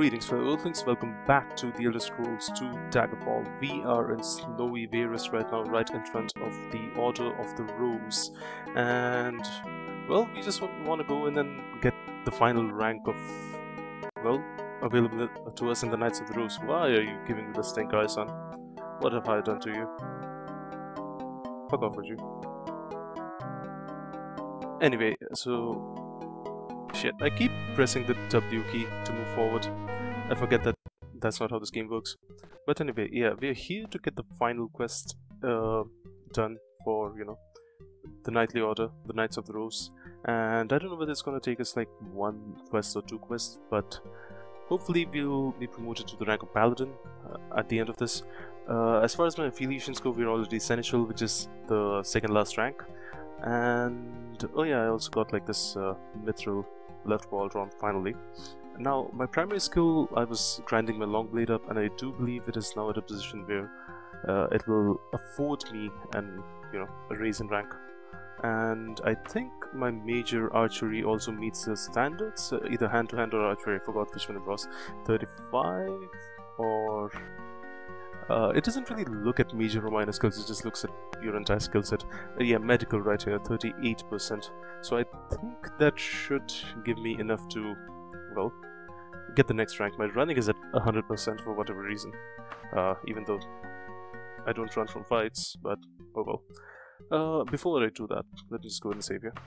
Greetings fellow Earthlings, welcome back to the Elder Scrolls 2 Daggerfall. We are in snowy Wayrest right now, right in front of the Order of the Rose. And, well, we just want to go in and get the final rank of, well, available to us in the Knights of the Rose. Why are you giving me the stink eye, son? What have I done to you? Fuck off with you. Anyway, so... Shit, I keep pressing the W key to move forward. I forget that that's not how this game works. But anyway, yeah, we're here to get the final quest done for, you know, the Knightly Order, the Knights of the Rose. And I don't know whether it's gonna take us like one quest or two quests, but hopefully we'll be promoted to the rank of Paladin at the end of this. As far as my affiliations go, we're already Seneschal, which is the second last rank. And oh yeah, I also got like this mithril left wall drawn finally. Now my primary skill, I was grinding my long blade up, and I do believe it is now at a position where it will afford me an a raise in rank. And I think my major archery also meets the standards, either hand to hand or archery. I forgot which one it was. 35 or it doesn't really look at major or minor skills, it just looks at your entire skill set. Yeah, medical right here, 38%. So I think that should give me enough to, well, get the next rank. My running is at 100% for whatever reason. Even though I don't run from fights, but oh well. Before I do that, let me just go ahead and save here.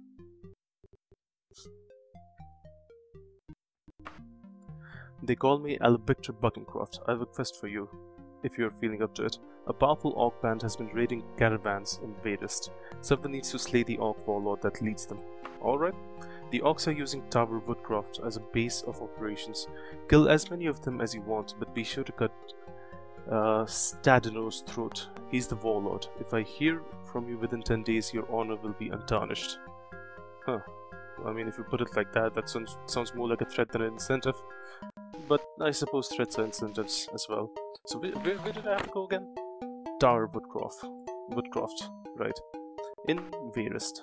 They call me Albictor Buckencroft. I have a quest for you, if you're feeling up to it. A powerful orc band has been raiding caravans in Wayrest. Someone needs to slay the orc warlord that leads them. Alright? The orcs are using Tower Woodcroft as a base of operations. Kill as many of them as you want, but be sure to cut Stadino's throat. He's the warlord. If I hear from you within 10 days, your honor will be untarnished. Huh. I mean, if you put it like that, that sounds more like a threat than an incentive. But I suppose threats are incentives as well. So where did I have to go again? Tower Woodcroft, right. In Wayrest.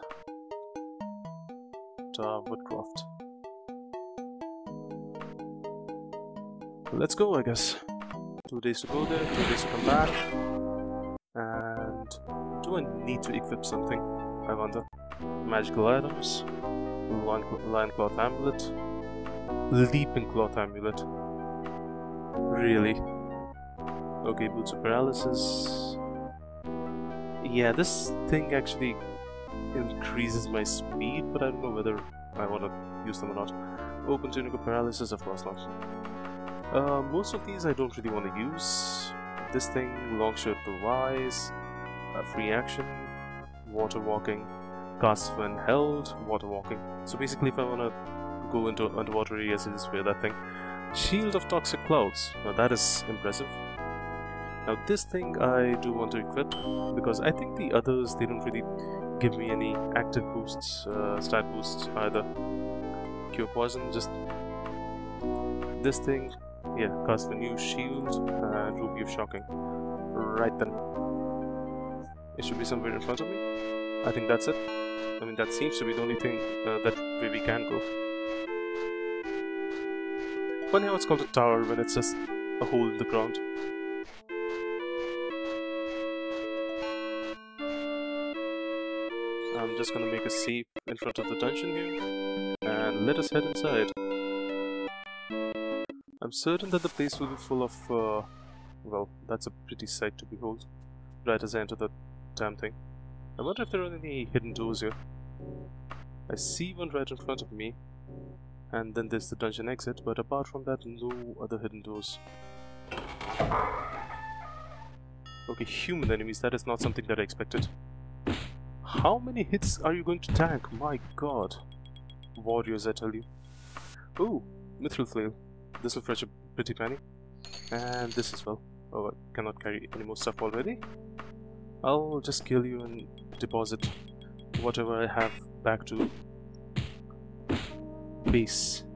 Tower Woodcroft. Let's go, I guess. 2 days to go there, 2 days to come back. And do I need to equip something? I wonder. Magical items. Lion Cloth Amulet. Leaping Cloth Amulet. Really? Okay, Boots of Paralysis. Yeah, this thing actually increases my speed, but I don't know whether I want to use them or not. Open Tunic of Paralysis, of course not. Most of these I don't really want to use. This thing, Longshirt the Wise, free action, water walking, cast when held, water walking. So basically if I want to go into underwater areas, I just wear that thing. Shield of Toxic Clouds, now that is impressive. Now this thing I do want to equip, because I think the others, they don't really give me any active boosts, stat boosts either. Cure Poison, just this thing, yeah, cast the new Shield and Ruby of Shocking. Right then. It should be somewhere in front of me. I think that's it. I mean, that seems to be the only thing that way we can go. Funny how it's called a tower when it's just a hole in the ground. I'm just gonna make a save in front of the dungeon here, and let us head inside. I'm certain that the place will be full of, well, that's a pretty sight to behold, right as I enter the damn thing. I wonder if there are any hidden doors here. I see one right in front of me, and then there's the dungeon exit, but apart from that, no other hidden doors. Okay, human enemies, that is not something that I expected. How many hits are you going to tank? My god. Warriors, I tell you. Oh, Mithril Flail. This will fetch a pretty penny. And this as well. Oh, I cannot carry any more stuff already. I'll just kill you and deposit whatever I have back to base.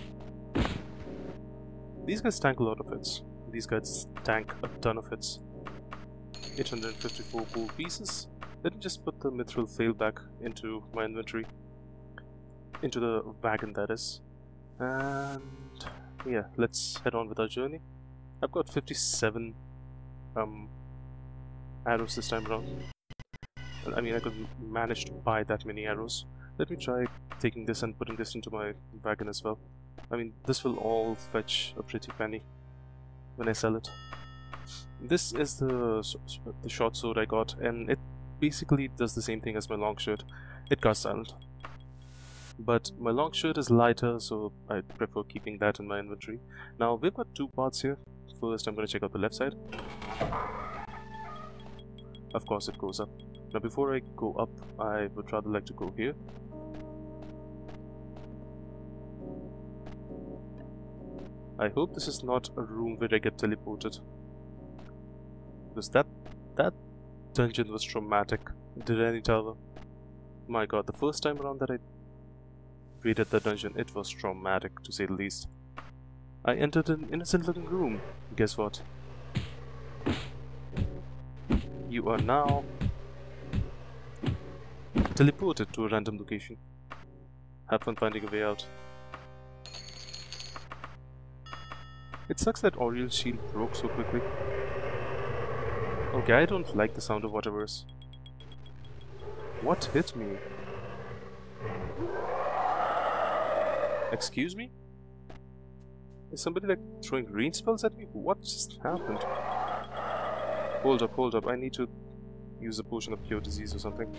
These guys tank a lot of hits. These guys tank a ton of hits. 854 gold pieces. Let me just put the Mithril Flail back into my inventory. Into the wagon, that is. And yeah, let's head on with our journey. I've got 57 arrows this time around. I mean, I could manage to buy that many arrows. Let me try taking this and putting this into my wagon as well. I mean, this will all fetch a pretty penny when I sell it. This is the short sword I got, and it basically does the same thing as my long shirt. It casts silent. But my long shirt is lighter, so I prefer keeping that in my inventory. Now, we've got two paths here. First, I'm going to check out the left side. Of course, it goes up. Now, before I go up, I would rather like to go here. I hope this is not a room where I get teleported. Because that dungeon was traumatic. Dirani Tower. My god, the first time around that I raided the dungeon, it was traumatic to say the least. I entered an innocent looking room. Guess what? You are now teleported to a random location. Have fun finding a way out. It sucks that Oriel's shield broke so quickly. Okay, I don't like the sound of whatever's. What hit me? Excuse me? Is somebody like throwing green spells at me? What just happened? Hold up, I need to use a potion of cure disease or something.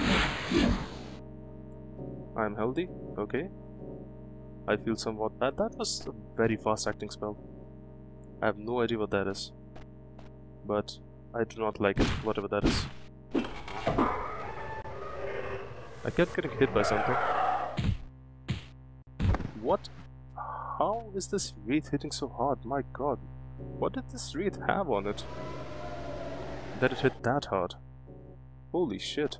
I'm healthy, okay. I feel somewhat bad. That was a very fast acting spell. I have no idea what that is. But I do not like it, whatever that is. I kept getting hit by something. What? How is this wraith hitting so hard? My god. What did this wraith have on it? That it hit that hard. Holy shit.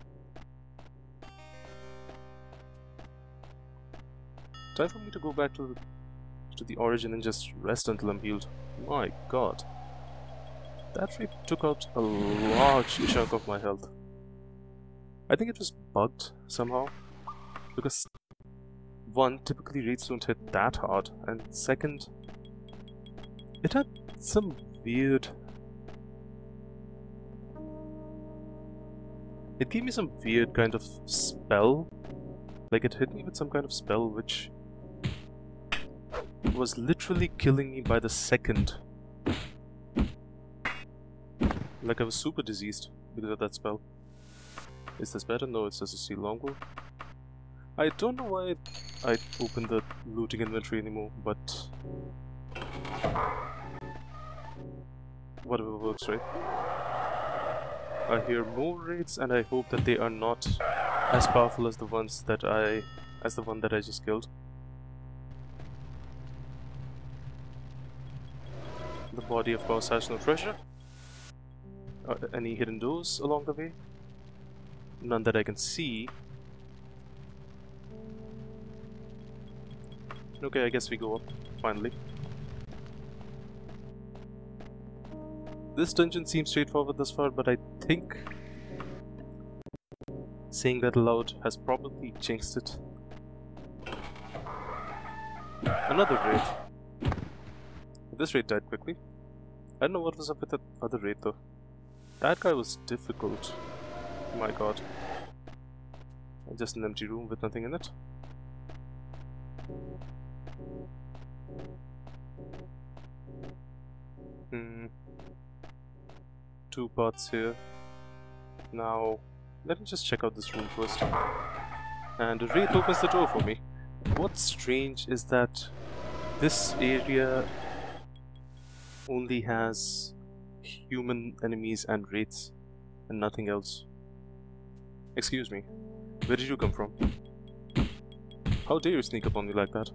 Time for me to go back to the origin and just rest until I'm healed. My god. That wraith took out a large chunk of my health. I think it was bugged somehow. Because one, typically wraiths don't hit that hard, and second, it had some weird... It gave me some weird kind of spell. Like it hit me with some kind of spell which was literally killing me by the second. Like I was super diseased because of that spell. Is this better? No, it's just a steel longbow. I don't know why I opened the looting inventory anymore, but whatever works, right? I hear more raids, and I hope that they are not as powerful as the one that I just killed. The body, of course, has no treasure. Any hidden doors along the way? None that I can see. Okay, I guess we go up, finally. This dungeon seems straightforward thus far, but I think saying that aloud has probably jinxed it. Another raid. This raid died quickly. I don't know what was up with that other raid though. That guy was difficult. Oh my god. Just an empty room with nothing in it. Two paths here. Now, let me just check out this room first. And a wraith opens the door for me. What's strange is that this area only has human enemies and wraiths and nothing else. Excuse me, where did you come from? How dare you sneak up on me like that?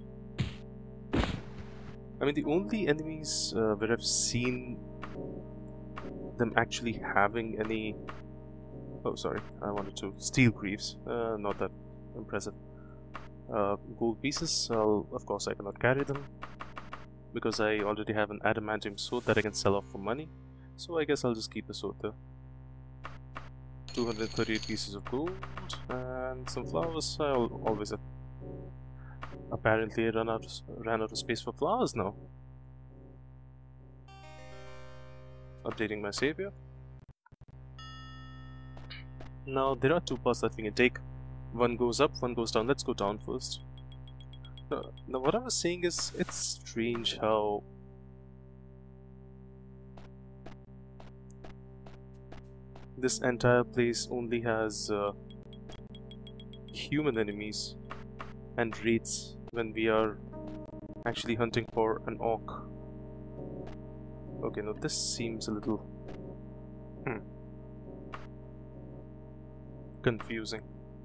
I mean, the only enemies where I've seen them actually having any... Oh, sorry, I wanted to... Steel greaves, not that impressive. Gold pieces, of course I cannot carry them, because I already have an adamantium sword that I can sell off for money, so I guess I'll just keep the sword there. 238 pieces of gold, and some flowers. I'll always have... Apparently I ran out of space for flowers now. Updating my savior. Now there are two paths that we can take. One goes up, one goes down. Let's go down first. Now what I was saying is, it's strange how this entire place only has human enemies and wraiths when we are actually hunting for an orc. Okay, now this seems a little confusing.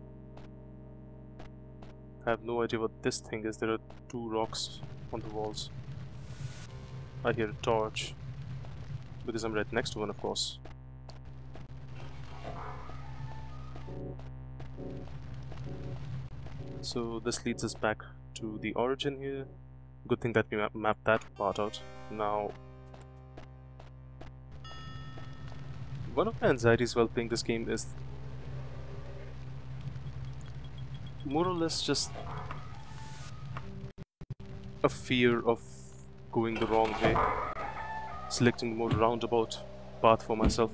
I have no idea what this thing is. There are two rocks on the walls. I hear a torch because I'm right next to one, of course. So this leads us back to the origin here. Good thing that we mapped that part out. Now, one of my anxieties while playing this game is more or less just a fear of going the wrong way, selecting a more roundabout path for myself.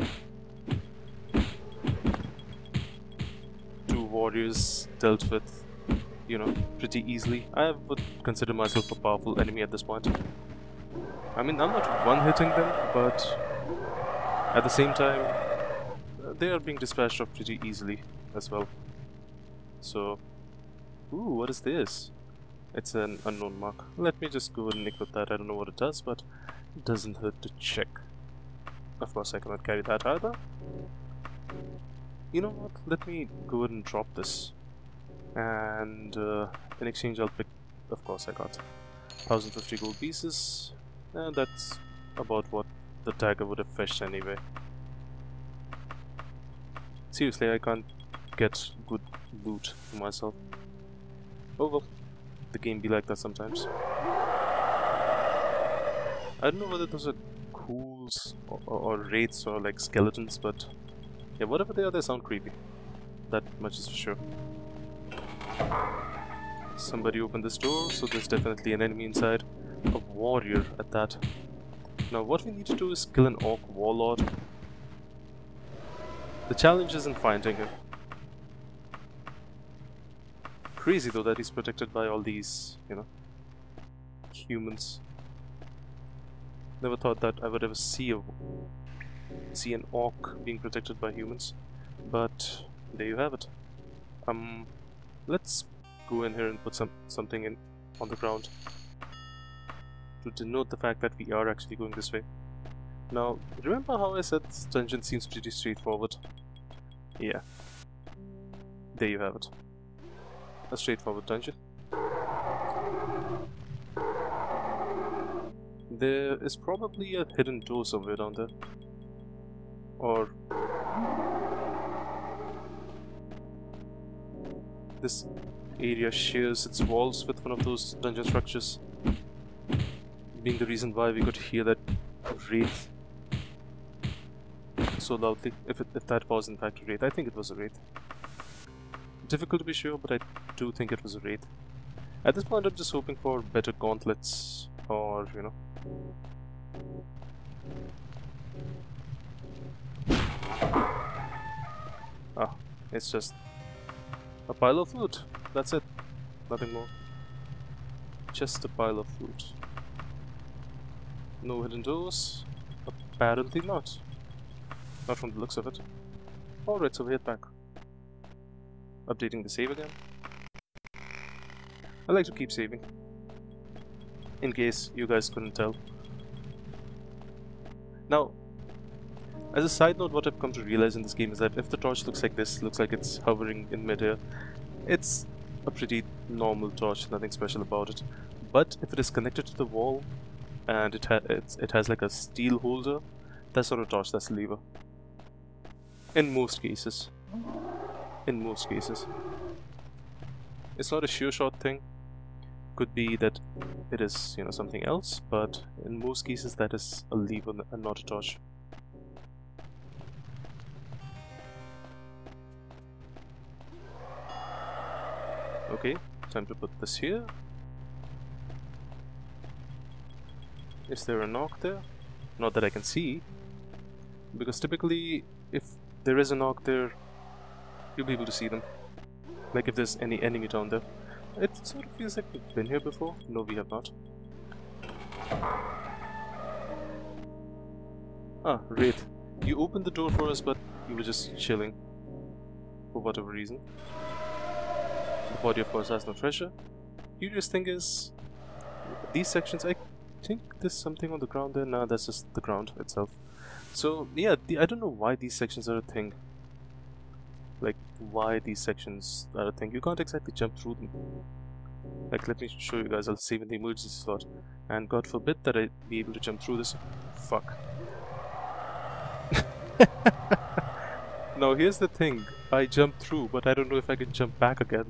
Two warriors dealt with, you know, pretty easily. I would consider myself a powerful enemy at this point. I mean, I'm not one-hitting them, but at the same time, they are being dispatched off pretty easily as well. So, ooh, what is this? It's an unknown mark. Let me just go and equip that. I don't know what it does, but it doesn't hurt to check. Of course, I cannot carry that either. You know what? Let me go ahead and drop this. And in exchange, I'll pick. Of course, I got 1050 gold pieces. And that's about what the dagger would have fetched anyway. Seriously, I can't get good loot for myself. Oh well, the game be like that sometimes. I don't know whether those are ghouls or wraiths or like skeletons, but yeah, whatever they are, they sound creepy. That much is for sure. Somebody opened this door, so there's definitely an enemy inside. A warrior at that. Now what we need to do is kill an orc warlord. The challenge isn't finding him. Crazy though that he's protected by all these, you know, humans. Never thought that I would ever see an orc being protected by humans, but there you have it. Let's go in here and put something in on the ground to denote the fact that we are actually going this way. Now, remember how I said this dungeon seems pretty straightforward? Yeah. There you have it. A straightforward dungeon. There is probably a hidden door somewhere down there. Or this area shares its walls with one of those dungeon structures, being the reason why we could hear that wraith so loudly. If that was in fact a wraith, I think it was a wraith. Difficult to be sure, but I do think it was a wraith. At this point, I'm just hoping for better gauntlets, or you know. Ah, it's just a pile of loot. That's it. Nothing more. Just a pile of loot. No hidden doors? Apparently not. Not from the looks of it. Alright, so we head back. Updating the save again. I like to keep saving, in case you guys couldn't tell. Now, as a side note, what I've come to realize in this game is that if the torch looks like this, looks like it's hovering in midair, it's a pretty normal torch, nothing special about it. But if it is connected to the wall and it has like a steel holder, that's not a torch, that's a lever. In most cases. In most cases. It's not a sure shot thing. Could be that it is, you know, something else, but in most cases that is a lever and not a torch. Okay, Time to put this here. Is there a knock there? Not that I can see. Because typically, if there is a knock there, you'll be able to see them. Like if there's any enemy down there. It sort of feels like we've been here before. No, we have not. Ah, Wraith. You opened the door for us, but you were just chilling. For whatever reason. The body, of course, has no treasure. Curious thing is, these sections, I think there's something on the ground there. Nah, that's just the ground itself. So, yeah, I don't know why these sections are a thing. Like, why these sections are a thing. You can't exactly jump through them. Like, let me show you guys. I'll save in the emergency slot. And God forbid that I be able to jump through this. Fuck. Now, here's the thing. I jumped through, but I don't know if I can jump back again.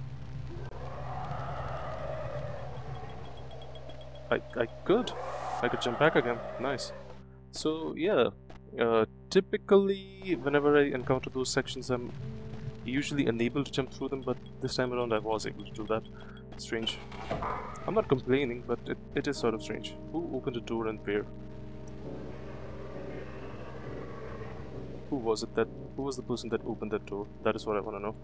I could. I could jump back again. Nice. So, yeah. Typically, whenever I encounter those sections, I'm usually unable to jump through them, but this time around I was able to do that. Strange. I'm not complaining, but it is sort of strange. Who opened a door and where? Who was the person that opened that door? That is what I want to know.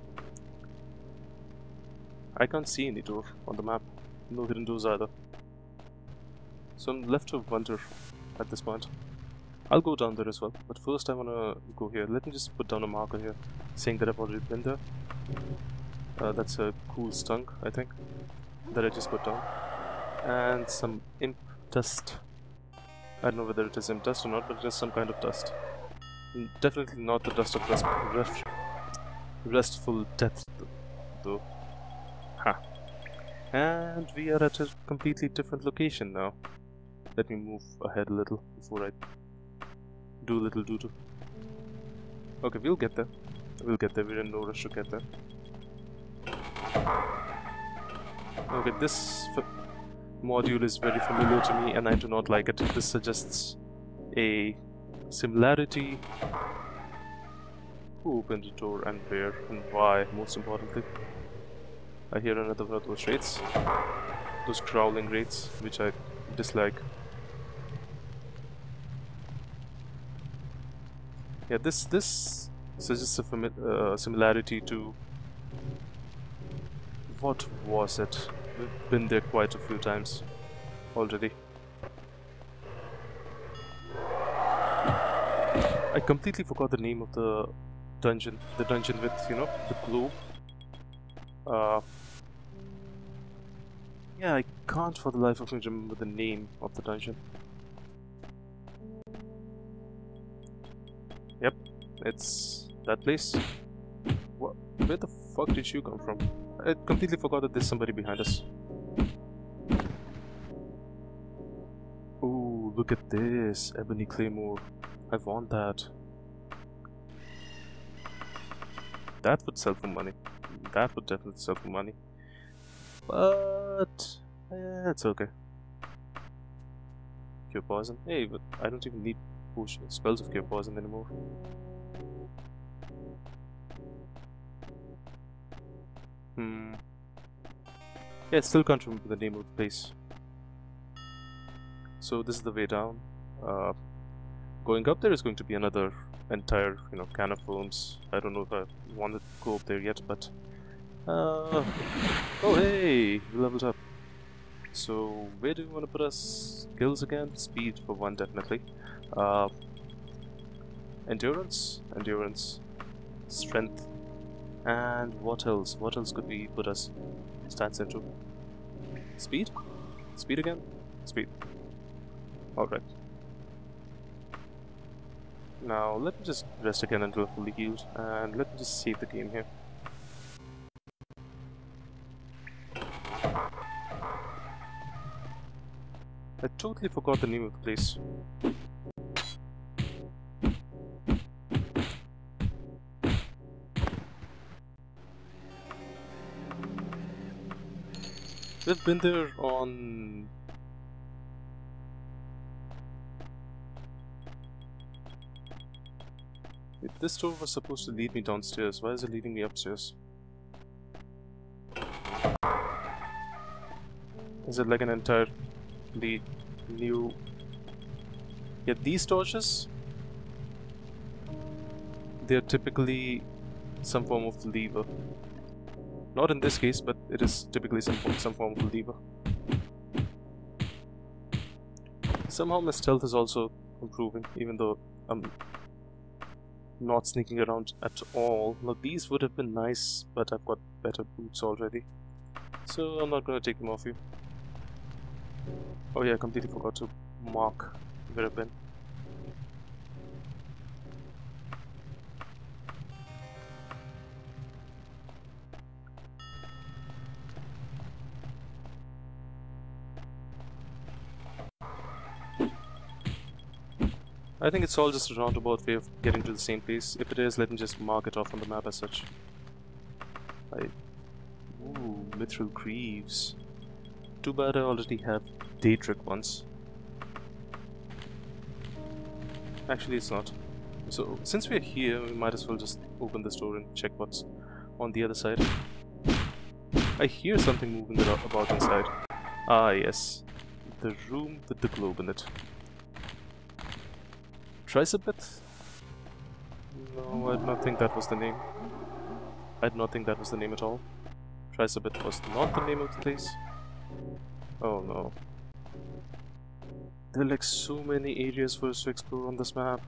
I can't see any door on the map. No hidden doors either. So I'm left to wonder at this point. I'll go down there as well, but first I wanna go here. Let me just put down a marker here, saying that I've already been there. That's a cool stunk, I think, that I just put down. And some imp dust. I don't know whether it is imp dust or not, but it is some kind of dust. Definitely not the dust of restful death, though. Ha. And we are at a completely different location now. Let me move ahead a little before I do a little doo-doo. Okay, we'll get there. We'll get there. We're in no rush to get there. Okay, this module is very familiar to me and I do not like it. This suggests a similarity. Who opened the door and where and why, most importantly. I hear another one of those wraiths. Those growling wraiths, which I dislike. Yeah, this suggests a similarity to... What was it? We've been there quite a few times already. I completely forgot the name of the dungeon. The dungeon with, you know, the globe. Yeah, I can't for the life of me remember the name of the dungeon. Yep, it's that place. What? Where the fuck did you come from? I completely forgot that there's somebody behind us. Ooh, look at this. Ebony Claymore. I want that. That would sell for money. That would definitely sell for money. But... it's okay. Cure poison. Hey, but I don't even need spells of cure poison anymore. Yeah, I still can't remember the name of the place. So this is the way down. Going up there is going to be another entire, you know, can of worms. I don't know if I want to go up there yet, but... oh hey! We leveled up. So, where do we want to put our skills again? Speed for one, definitely. Endurance, strength, and what else? What else could we put us stats into? Speed? Speed again? Speed. Alright. Now, let me just rest again until I'm fully healed, and let me just save the game here. I totally forgot the name of the place. We've been there on... This door was supposed to lead me downstairs. Why is it leading me upstairs? Is it like an entirely new... Yeah, these torches, they're typically some form of lever. Not in this case, but it is typically some form of lever. Somehow my stealth is also improving, even though I'm not sneaking around at all. Now these would have been nice, but I've got better boots already, so I'm not going to take them off you. Oh yeah, I completely forgot to mark where I've been. I think it's all just a roundabout way of getting to the same place. If it is, let me just mark it off on the map as such. Ooh, mithril greaves. Too bad I already have Aedric ones. Actually, it's not. So, since we're here, we might as well just open this door and check what's on the other side. I hear something moving about inside. Ah, yes. The room with the globe in it. Trisabeth? No, I do not think that was the name. I do not think that was the name at all. Trisabeth was not the name of the place. Oh no. There are like so many areas for us to explore on this map.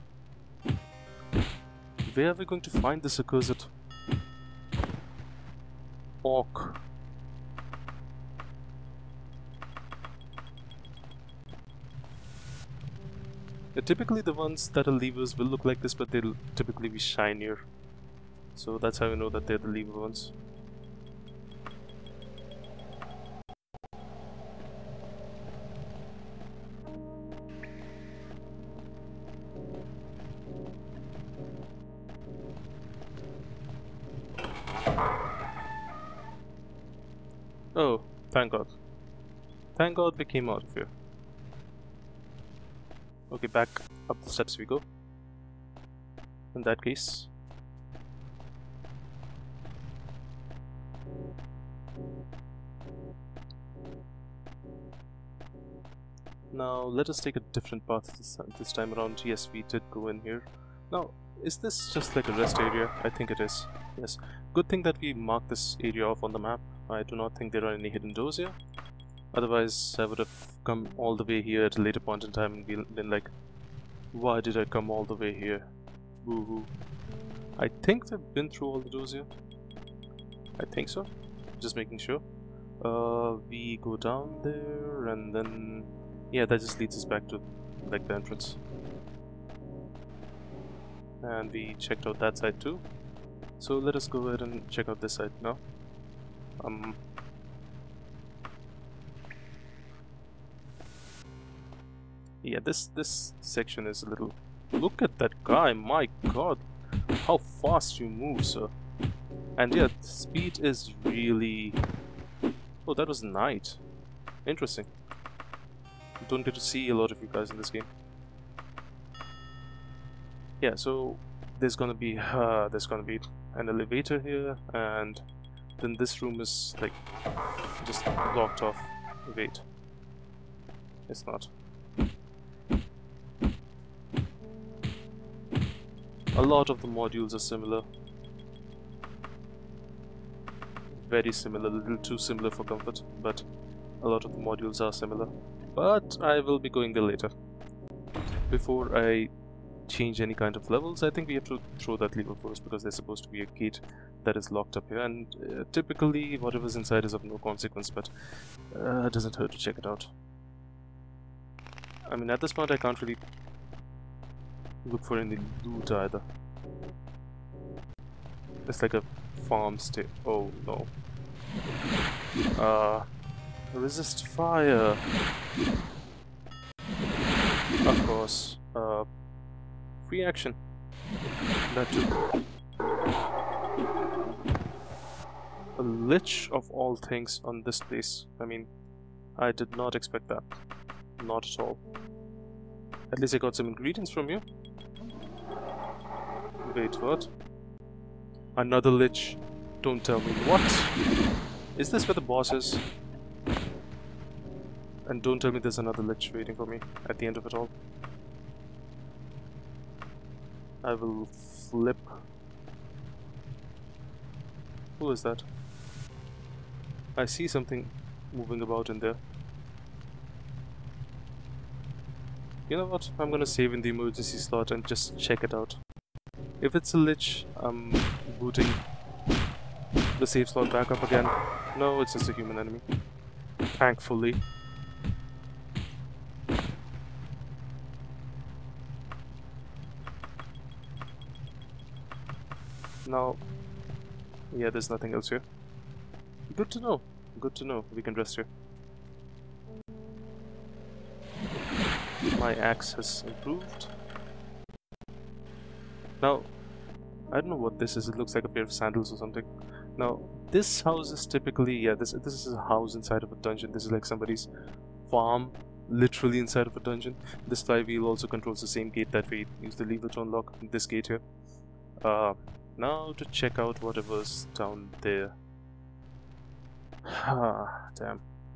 Where are we going to find this accursed orc? Typically the ones that are levers will look like this, but they'll typically be shinier. So that's how you know that they're the lever ones. Oh, thank God. Thank God we came out of here. Okay, back up the steps we go. In that case. Now, let us take a different path this time around. Yes, we did go in here. Now, is this just like a rest area? I think it is. Yes. Good thing that we marked this area off on the map. I do not think there are any hidden doors here. Otherwise, I would have come all the way here at a later point in time and been like, why did I come all the way here? Woohoo. I think we've been through all the doors here. I think so. Just making sure. We go down there and then... yeah, that just leads us back to like the entrance. And we checked out that side too. So let us go ahead and check out this side now. Yeah, this section is a little... Look at that guy, my god! How fast you move, sir! And yeah, the speed is really... Oh, that was night. Interesting. Don't get to see a lot of you guys in this game. Yeah, so there's gonna be an elevator here, and then this room is like just blocked off. Wait, it's not. A lot of the modules are similar. Very similar, a little too similar for comfort, but a lot of the modules are similar. But I will be going there later. Before I change any kind of levels, I think we have to throw that lever first, because there's supposed to be a gate that is locked up here, and typically whatever's inside is of no consequence, but it doesn't hurt to check it out. I mean, at this point I can't really look for any loot either. It's like a farm stay. Oh no. Resist fire. Of course. Free action. That too. A lich of all things on this place. I mean, I did not expect that. Not at all. At least I got some ingredients from you. Wait, what? Another lich? Don't tell me. What? Is this where the boss is? And don't tell me there's another lich waiting for me at the end of it all. I will flip. Who is that? I see something moving about in there. You know what? I'm gonna save in the emergency slot and just check it out. If it's a lich, I'm booting the save slot back up again. No, it's just a human enemy. Thankfully. Now, yeah, there's nothing else here. Good to know. Good to know. We can rest here. My axe has improved. Now, I don't know what this is. It looks like a pair of sandals or something. Now, this house is typically, yeah, this is a house inside of a dungeon. This is like somebody's farm, literally inside of a dungeon. This flywheel also controls the same gate that we use the lever to unlock this gate here. Now to check out whatever's down there. Ah, damn.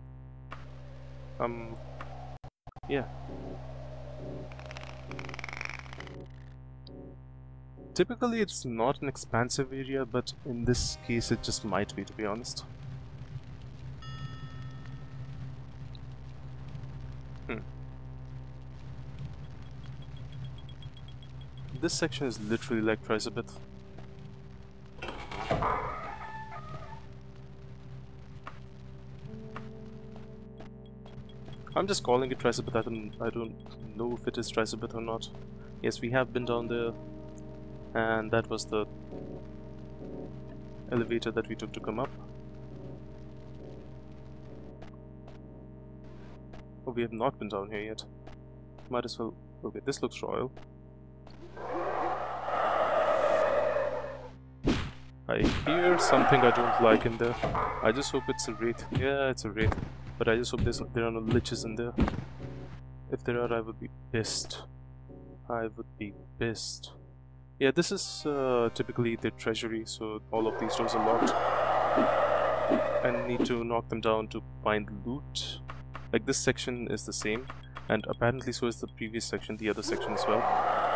Yeah. Typically it's not an expansive area, but in this case it just might be, to be honest. This section is literally like twice a bit. I'm just calling it Tricebit. I don't know if it is Tricebit or not. Yes, we have been down there, and that was the elevator that we took to come up. Oh, we have not been down here yet. Might as well. Okay, this looks royal. I hear something I don't like in there. I just hope it's a wraith. Yeah, it's a wraith. But I just hope there are no liches in there. If there are, I would be pissed. I would be pissed. Yeah, this is typically the treasury, so all of these doors are locked. I need to knock them down to find loot. Like, this section is the same, and apparently so is the previous section, the other section as well.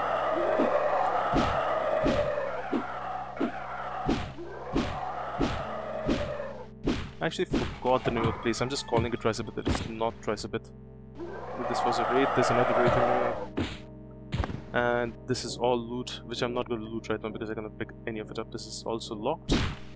I actually forgot the name of the place. I'm just calling it Tricebit. It is not Tricebit. This was a raid. There's another raid in here. And this is all loot, which I'm not going to loot right now because I'm going to pick any of it up. This is also locked.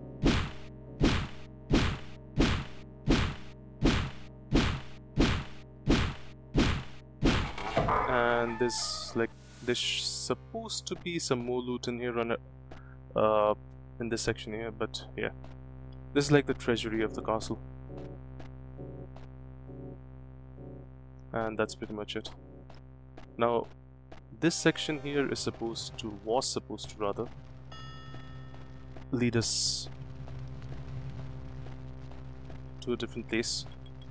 And there's supposed to be some more loot in here in this section here, but yeah. This is like the treasury of the castle. And that's pretty much it. Now, this section here is was supposed to rather, lead us to a different place.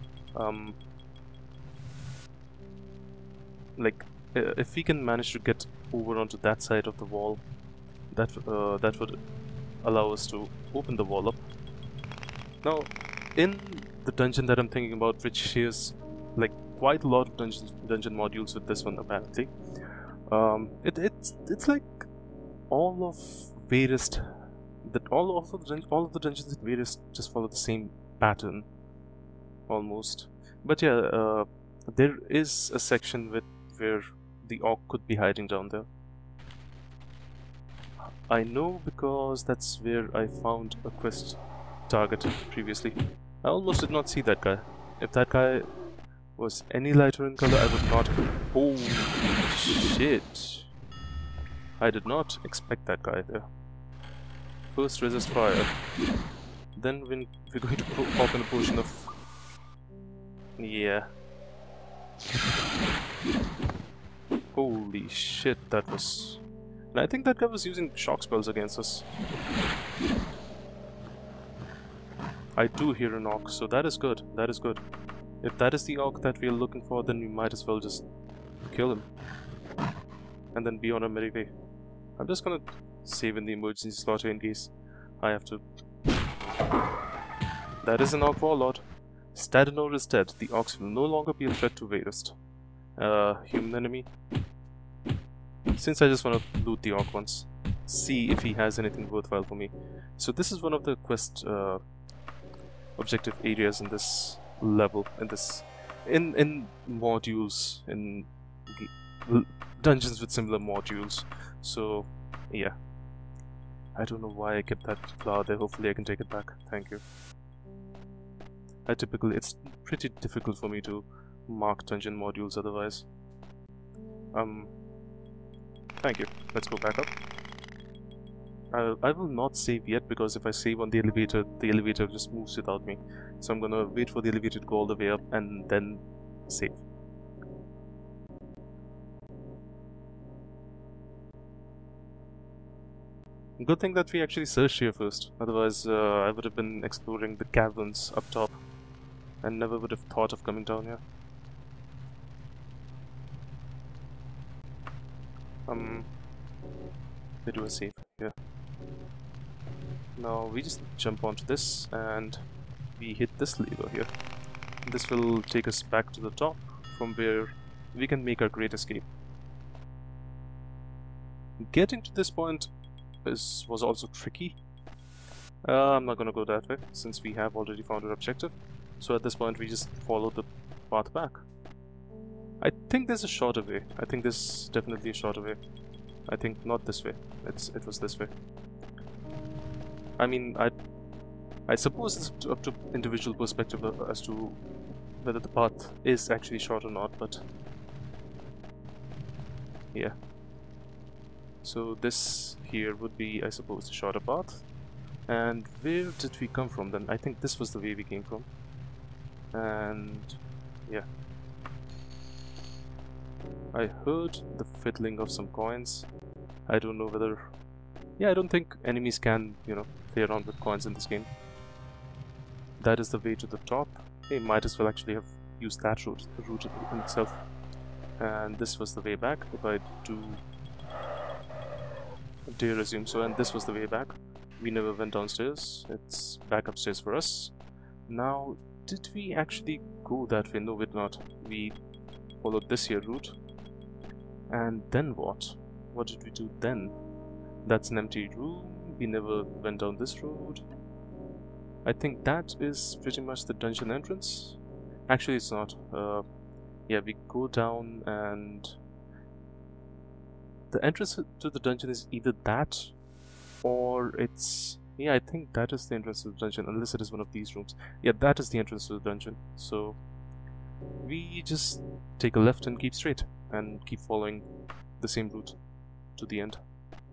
Like, if we can manage to get over onto that side of the wall, that would allow us to open the wall up. Now, in the dungeon that I'm thinking about, which shares like quite a lot of dungeon modules with this one apparently, it's like all of Wayrest, all of the dungeons in Wayrest just follow the same pattern, almost. But yeah, there is a section where the orc could be hiding down there. I know because that's where I found a quest target previously. I almost did not see that guy. If that guy was any lighter in color, I would not. Oh shit! I did not expect that guy there. First resist fire, then we're going to pop in a potion of. Yeah. Holy shit! That was. And I think that guy was using shock spells against us. I do hear an orc, so that is good. That is good. If that is the orc that we are looking for, then we might as well just kill him. And then be on our merry way. I'm just gonna save in the emergency slot in case I have to. That is an orc warlord. Stadenor is dead. The Orcs will no longer be a threat to Wayrest. Human enemy. Since I just want to loot the Orc once, see if he has anything worthwhile for me. So this is one of the quest objective areas in this level, in modules, in dungeons with similar modules. So yeah, I don't know why I kept that flower there. Hopefully I can take it back. Thank you. It's pretty difficult for me to mark dungeon modules otherwise. Thank you. Let's go back up. I will not save yet, because if I save on the elevator just moves without me. So I'm gonna wait for the elevator to go all the way up and then save. Good thing that we actually searched here first, otherwise I would have been exploring the caverns up top and never would have thought of coming down here. They do a save here. Now we just jump onto this and we hit this lever here. This will take us back to the top, from where we can make our great escape. Getting to this point was also tricky. I'm not gonna go that way, since we have already found our objective. So at this point we just follow the path back. I think there's a shorter way. I think there's definitely a shorter way. I think not this way. It was this way. I mean, I suppose it's up to individual perspective as to whether the path is actually short or not, but yeah. So this here would be, I suppose, the shorter path. And where did we come from then? I think this was the way we came from. And yeah. I heard the fiddling of some coins. I don't know whether... Yeah, I don't think enemies can, you know, play around with coins in this game. That is the way to the top. Hey, might as well actually have used that route, the route in itself. And this was the way back, if I do dare assume so. And this was the way back. We never went downstairs. It's back upstairs for us. Now, did we actually go that way? No, we did not. We followed this here route. And then what? What did we do then? That's an empty room. We never went down this road. I think that is pretty much the dungeon entrance. Actually, it's not. Yeah, we go down and the entrance to the dungeon is either that or it's... Yeah, I think that is the entrance to the dungeon, unless it is one of these rooms. Yeah, that is the entrance to the dungeon. So we just take a left and keep straight and keep following the same route to the end.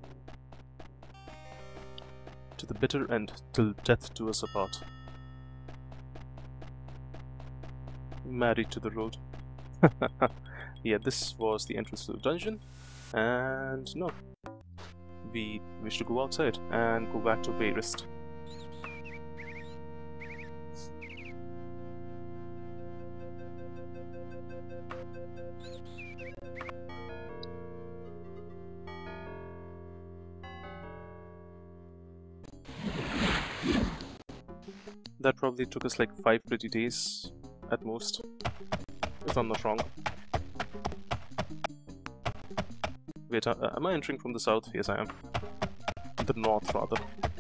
To the bitter end, till death do us apart. Married to the road. Yeah, this was the entrance to the dungeon, and no, we wish to go outside and go back to Wayrest. That probably took us like 5 pretty days at most, if I'm not wrong. Wait, am I entering from the south? Yes, I am. The north, rather.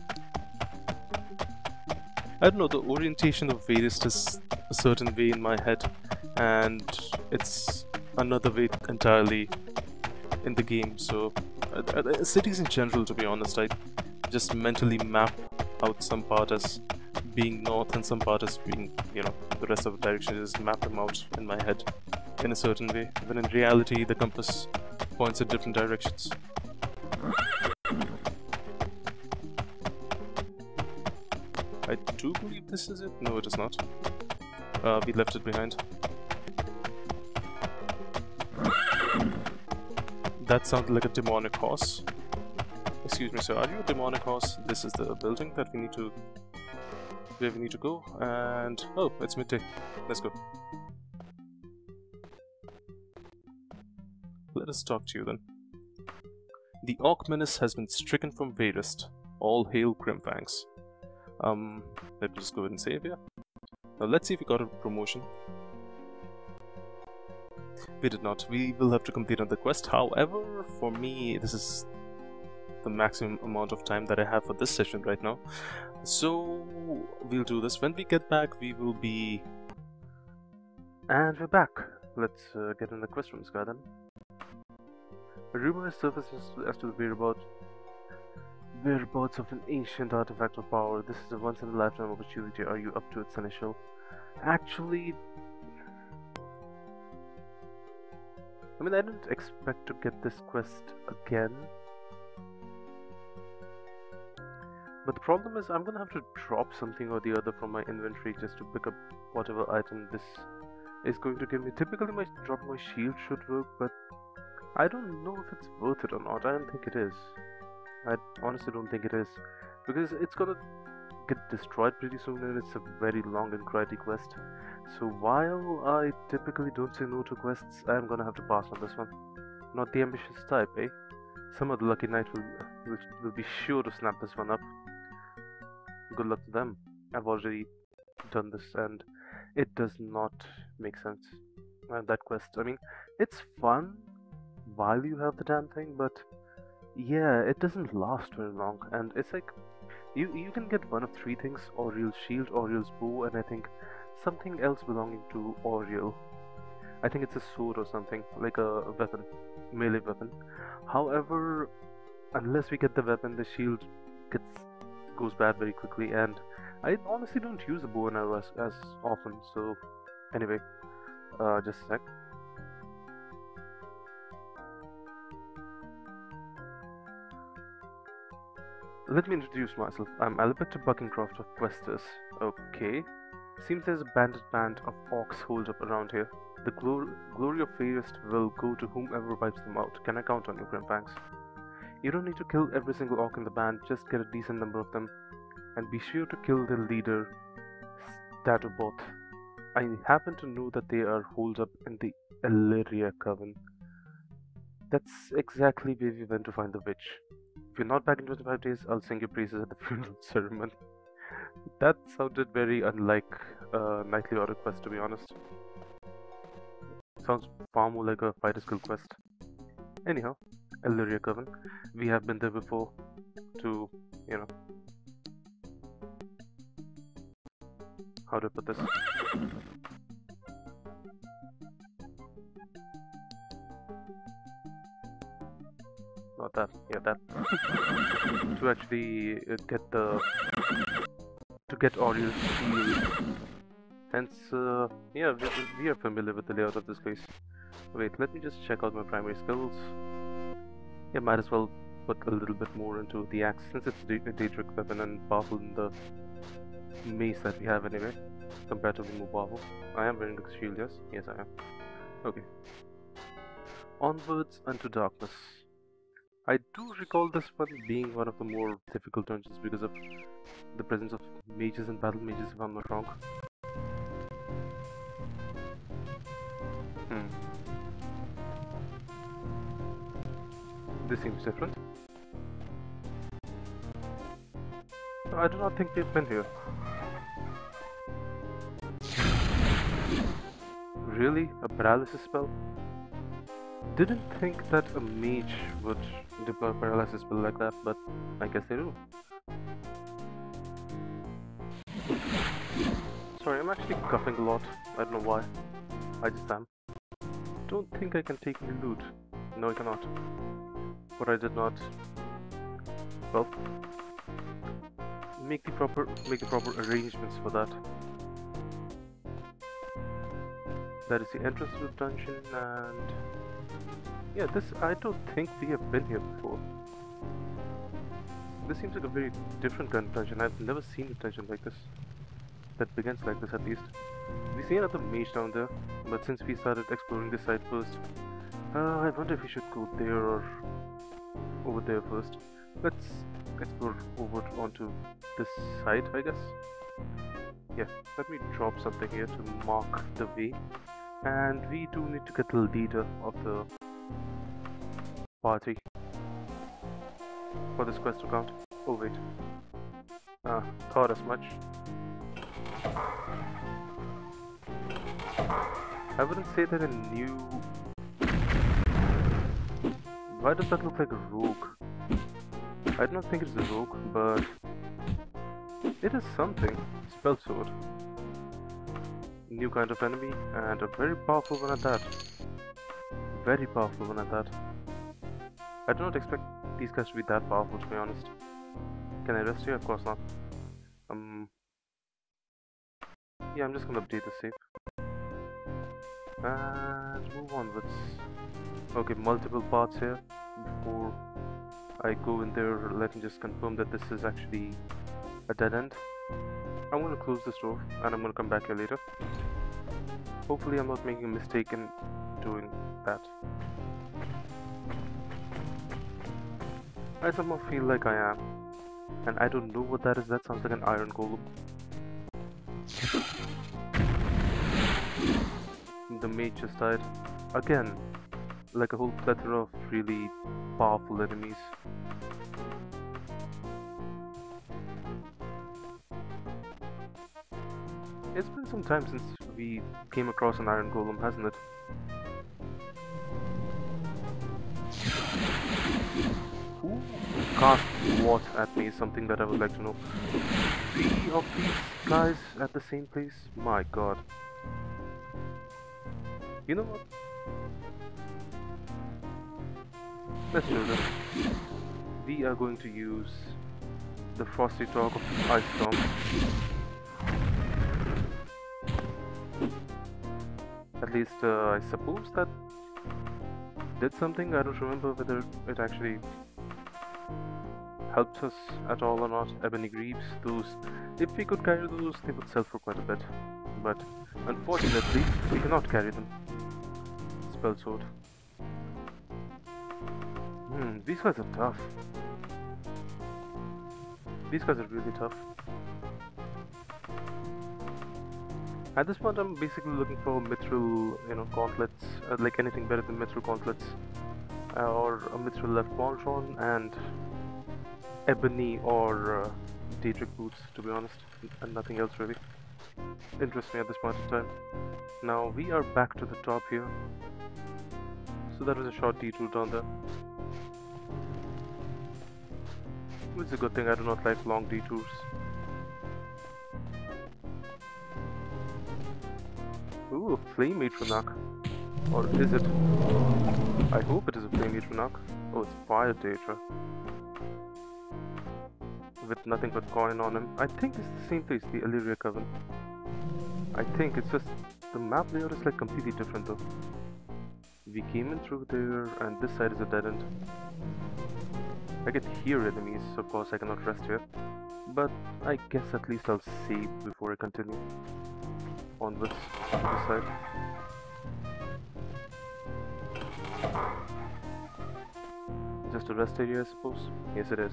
I don't know, the orientation of Wayrest is a certain way in my head, and it's another way entirely in the game, so... cities in general, to be honest, I just mentally map out some part as being north and some part as being, you know, the rest of the direction, just map them out in my head in a certain way, when in reality the compass points in different directions. I do believe this is it. No, it is not. We left it behind. That sounded like a demonic horse. Excuse me, sir, are you a demonic horse? This is the building that we need to... where we need to go, and... oh, it's midday. Let's go. Let us talk to you then. The Orc menace has been stricken from Wayrest. All hail Grimfangs. Let me just go ahead and save here. Now let's see if we got a promotion. We did not. We will have to complete another quest. However, for me, this is the maximum amount of time that I have for this session right now. So we'll do this. When we get back, we will be... And we're back. Let's get in the quest room, Skyden. A rumor has surfaced as to the whereabouts of an ancient artifact of power. This is a once-in-a-lifetime opportunity. Are you up to it, Seneschal? Actually... I mean, I didn't expect to get this quest again. But the problem is, I'm gonna have to drop something or the other from my inventory just to pick up whatever item this is going to give me. Typically, dropping my shield should work, but I don't know if it's worth it or not. I don't think it is. I honestly don't think it is. Because it's gonna get destroyed pretty soon and it's a very long and grindy quest. So while I typically don't say no to quests, I'm gonna have to pass on this one. Not the ambitious type, eh? Some other lucky knight will be sure to snap this one up. Good luck to them. I've already done this and it does not make sense. That quest, I mean, it's fun while you have the damn thing, but yeah, it doesn't last very long. And it's like, you can get one of three things: Oriel's shield, Oriel's bow, and I think something else belonging to Oriel. I think it's a sword or something, like a weapon, melee weapon. However, unless we get the weapon, the shield goes bad very quickly, and I honestly don't use a bow and arrow as often. So anyway, just a sec. Let me introduce myself. I'm Albert Buckencroft of Questers. Okay. Seems there's a bandit band of orcs holed up around here. The glory of Wayrest will go to whomever wipes them out. Can I count on you, Grimfangs? You don't need to kill every single orc in the band, just get a decent number of them. And be sure to kill the leader, Statoboth. I happen to know that they are holed up in the Illyria Coven. That's exactly where we went to find the witch. If you're not back in 25 days, I'll sing your praises at the funeral ceremony. That sounded very unlike a Knightly Order quest, to be honest. Sounds far more like a Fighter's Guild quest. Anyhow, Illyria Coven. We have been there before to, you know... How do I put this? Not that, yeah, that. To actually get Oriel's shield. Hence, yeah, we are familiar with the layout of this place. Wait, let me just check out my primary skills. Yeah, might as well put a little bit more into the axe, since it's a Aedric weapon and powerful in the mace that we have anyway, comparatively more powerful. I am wearing the shield, yes? Yes, I am. Okay. Onwards unto darkness. I do recall this one being one of the more difficult dungeons because of the presence of mages and battle mages, if I'm not wrong. This seems different. I do not think we've been here. Really? A paralysis spell? Didn't think that a mage would deploy a paralysis spell like that, but I guess they do. Sorry, I'm actually coughing a lot. I don't know why. I just am. Don't think I can take any loot. No, I cannot. But I did not. Well, make the proper arrangements for that. That is the entrance to the dungeon, and yeah, this, I don't think we have been here before. This seems like a very different kind of dungeon. I've never seen a dungeon like this, that begins like this at least. We see another mage down there, but since we started exploring this side first, I wonder if we should go there or over there first. Let's explore over onto this side, I guess. Yeah, let me drop something here to mark the way. And we do need to get the leader of the party for this quest to count. Oh wait, thought as much. I wouldn't say that a new... Why does that look like a rogue? I do not think it's a rogue, but it is something. Spell sword. New kind of enemy, and a very powerful one at that. Very powerful one at that. I do not expect these guys to be that powerful, to be honest. Can I rest here? Of course not. Yeah, I'm just gonna update the save. And move onwards. Okay, multiple parts here. Before I go in there, let me just confirm that this is actually a dead end. I'm gonna close this door and I'm gonna come back here later. Hopefully I'm not making a mistake in doing that. I somehow feel like I am. And I don't know what that is. That sounds like an iron golem. The mage just died. Again, like a whole plethora of really powerful enemies. It's been some time since we came across an iron golem, hasn't it? Who cast what at me is something that I would like to know. 3 of these guys at the same place? My god. You know what? Let's do this. We are going to use the Frosty Talk of Ice Storm. At least I suppose that did something. I don't remember whether it actually helped us at all or not. Ebony Greaves, those, if we could carry those, they would sell for quite a bit. But unfortunately, we cannot carry them. Spell sword. These guys are tough. These guys are really tough. At this point, I'm basically looking for mithril, gauntlets, like anything better than mithril gauntlets, or a mithril left pauldron, and ebony or Aedric boots, to be honest, and nothing else really interests me at this point in time. Now we are back to the top here, so that was a short detour down there. It's a good thing I do not like long detours. Ooh, a flame Matronach. Or is it? I hope it is a flame Matronach. Oh, it's Fire Daedra. With nothing but coin on him. I think it's the same place, the Illyria Coven. I think it's just the map layout is like completely different though. We came in through there and this side is a dead end. I can hear enemies, so of course I cannot rest here. But I guess at least I'll save before I continue onwards to this side. Just a rest area, I suppose? Yes, it is.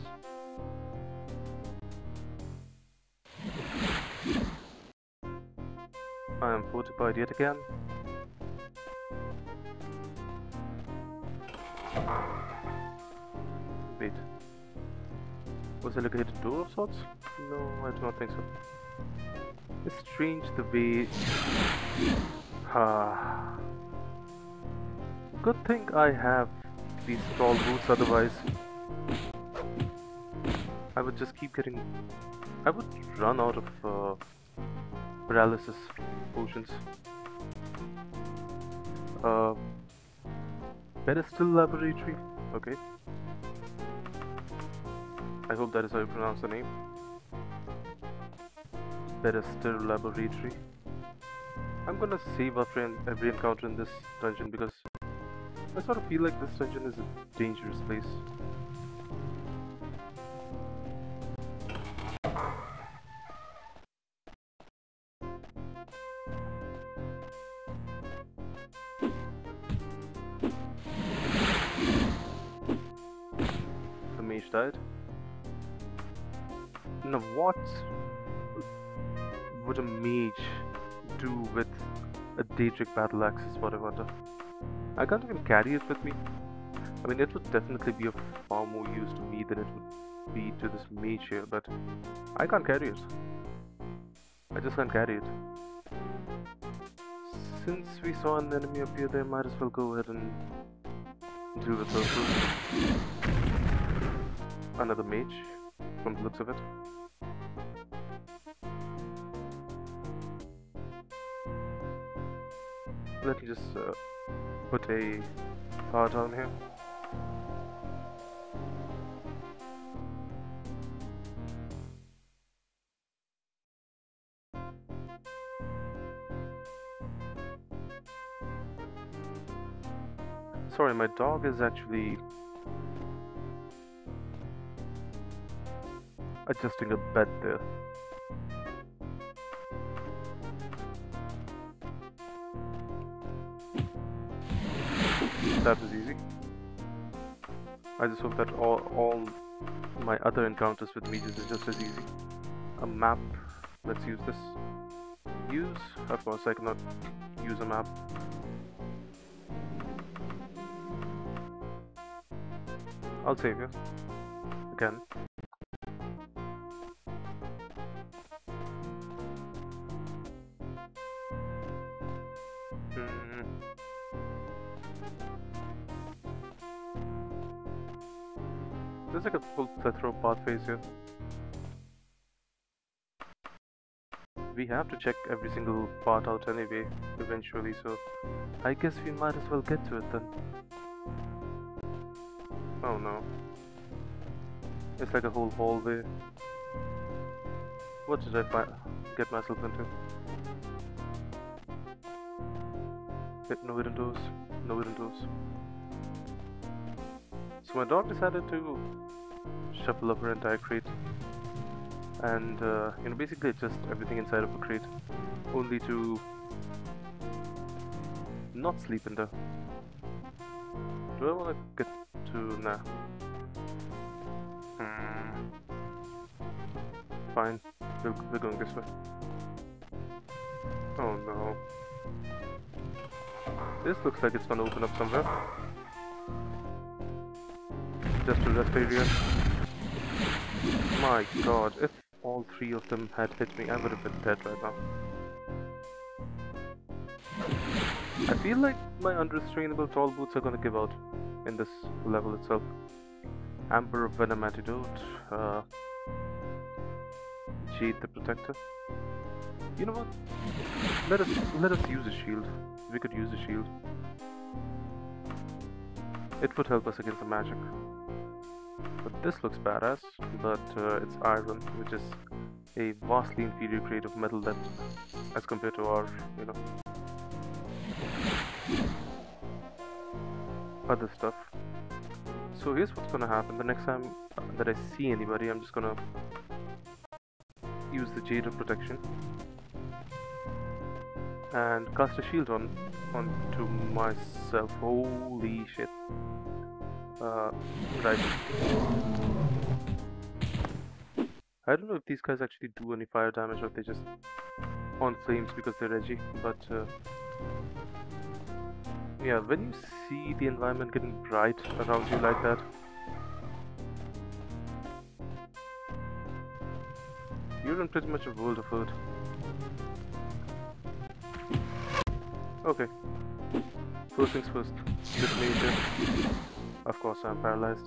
I am fortified yet again. Wait. Was there like a hidden door of sorts? No, I do not think so. It's strange the way... Good thing I have these tall boots, otherwise I would just keep getting... I would run out of paralysis potions. Pedestal Laboratory? Okay. I hope that is how you pronounce the name. Pedestal Laboratory. I'm gonna save after every encounter in this dungeon because I sort of feel like this dungeon is a dangerous place. The mage died. Now what would a mage do with a Daedric battle axe is what I wonder. I can't even carry it with me. I mean, it would definitely be of far more use to me than it would be to this mage here, but I can't carry it. I just can't carry it. Since we saw an enemy up here, they might as well go ahead and deal with those. Another mage, from the looks of it. Let me just put a bar down here. Sorry, my dog is actually adjusting a bed there. That was easy. I just hope that all my other encounters with mages is just as easy. A map. Let's use this. Use? Of course, I cannot use a map. I'll save you. Again. There's like a full plethora of pathways here. We have to check every single part out anyway, eventually, so I guess we might as well get to it then. Oh no. It's like a whole hallway. What did I get myself into? No hidden doors. No hidden doors. So my dog decided to shuffle up her entire crate. And, you know, basically just everything inside of a crate. Only to not sleep in there. Do I want to get to... nah. Fine. We're going this way. Oh no. This looks like it's gonna open up somewhere. Just a rest area. My god, if all three of them had hit me, I would have been dead right now. I feel like my unrestrainable tall boots are gonna give out in this level itself. Amber of Venom Antidote, Jade the Protector. You know what? Let us use a shield. We could use a shield. It would help us against the magic. But this looks badass, but it's iron, which is a vastly inferior grade of metal depth as compared to our, you know, other stuff. So here's what's gonna happen. The next time that I see anybody, I'm just gonna use the Jade of Protection and cast a shield onto myself. Holy shit. Right. I don't know if these guys actually do any fire damage or if they're just on flames because they're edgy, but yeah, when you see the environment getting bright around you like that, you're in pretty much a world of hurt. Okay. First things first. This major. Of course, I'm paralyzed.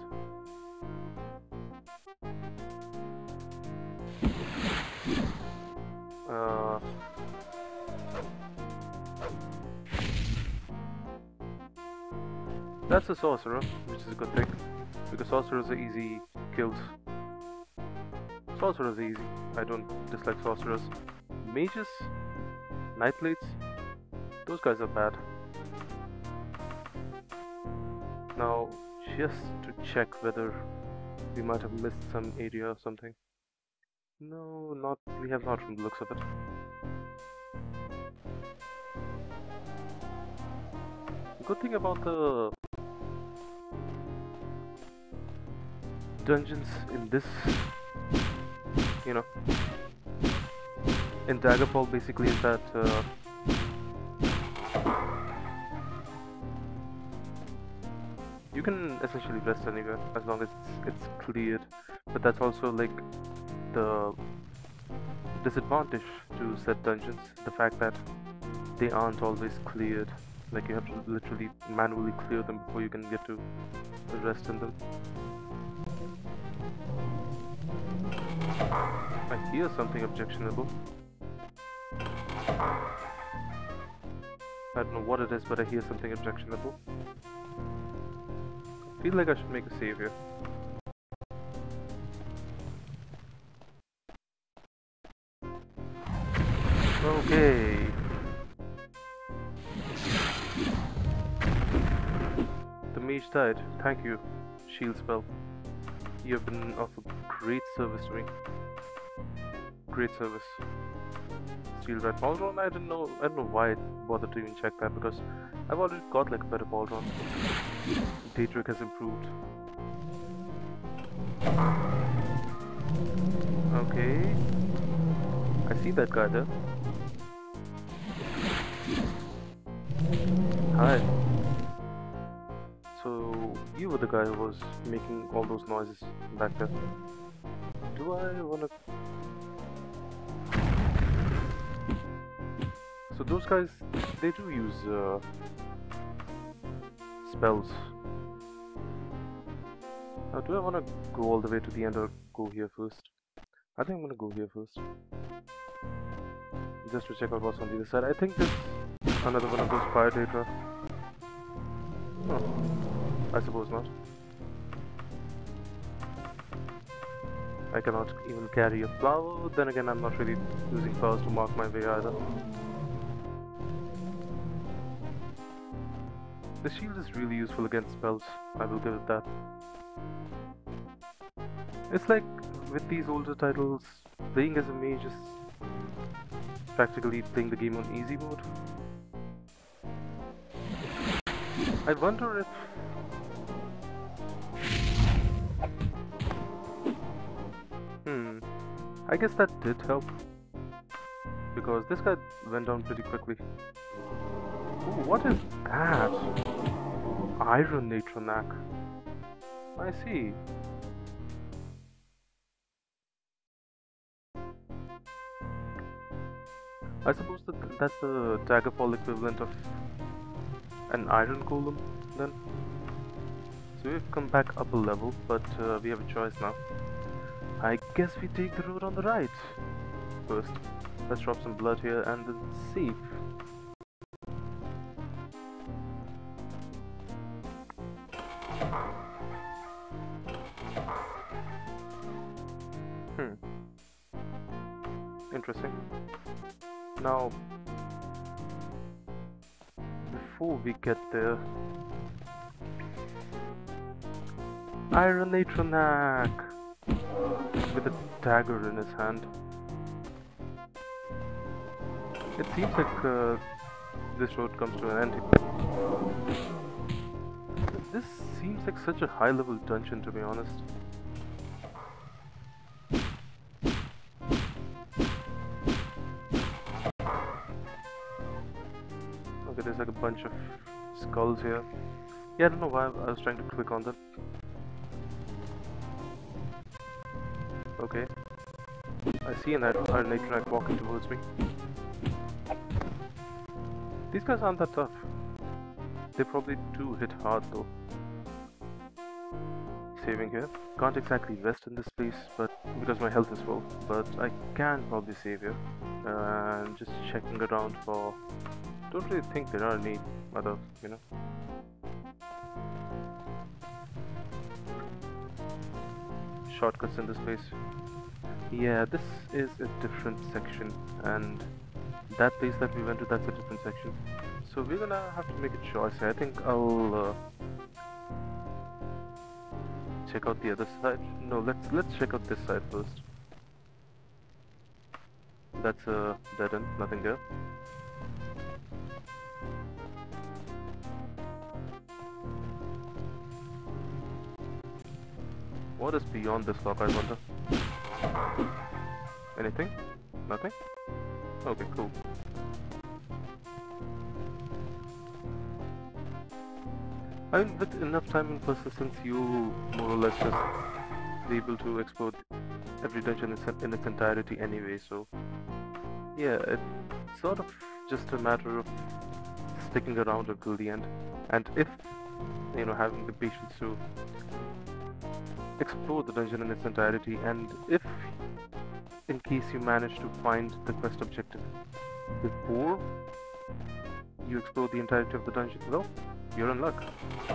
That's a sorcerer, which is a good thing, because sorcerers are easy kills. Sorcerers are easy. I don't dislike sorcerers. Mages, Nightblades, those guys are bad. Now, just to check whether we might have missed some area or something. No, we have not from the looks of it. The good thing about the dungeons in this, you know, in Daggerfall basically is that you can essentially rest anywhere as long as it's cleared, but that's also like the disadvantage to said dungeons, the fact that they aren't always cleared. Like you have to literally manually clear them before you can get to rest in them. I hear something objectionable. I don't know what it is, but I hear something objectionable. I feel like I should make a save here. Okay. The mage died. Thank you, shield spell. You have been of a great service to me. Great service. Steel red pauldron. I don't know why I bothered to even check that, because I've already got like a better pauldron. Aedric has improved. Okay. I see that guy there. Hi. So you were the guy who was making all those noises back there. Do I wanna? So those guys, they do use spells. Now, do I wanna go all the way to the end or go here first? I think I'm gonna go here first, just to check out what's on the other side. I think there's another one of those fire data. Oh, I suppose not. I cannot even carry a flower. Then again, I'm not really using flowers to mark my way either. The shield is really useful against spells, I will give it that. It's like with these older titles, playing as a mage is practically playing the game on easy mode. I wonder if... I guess that did help, because this guy went down pretty quickly. Ooh, what is that? Iron Natronak. I see. I suppose that's the Daggerfall equivalent of an iron golem then. So we've come back up a level, but we have a choice now. I guess we take the road on the right. First, let's drop some blood here and then save. Interesting. Now, before we get there, Iron Natronak with a dagger in his hand. It seems like this road comes to an end. This seems like such a high-level dungeon, to be honest. Okay, there's like a bunch of skulls here. Yeah, I don't know why I was trying to click on them. Okay. I see an Iron Natronak walking towards me. These guys aren't that tough. They probably do hit hard though. Saving here. Can't exactly rest in this place, but because my health is full. But I can probably save here. And just checking around for... Don't really think there are any other, you know. Shortcuts in this place. Yeah, this is a different section, and that place that we went to, that's a different section. So we're gonna have to make a choice here. I think I'll check out the other side. No, let's check out this side first. That's a dead end, nothing there. What is beyond this lock, I wonder? Anything? Nothing? Okay, cool. I mean, with enough time and persistence, you more or less just be able to explore every dungeon in its entirety anyway, so... Yeah, it sort of just a matter of sticking around until the end. And if, you know, having the patience to explore the dungeon in its entirety, and if, in case you manage to find the quest objective before you explore the entirety of the dungeon, well, you're in luck.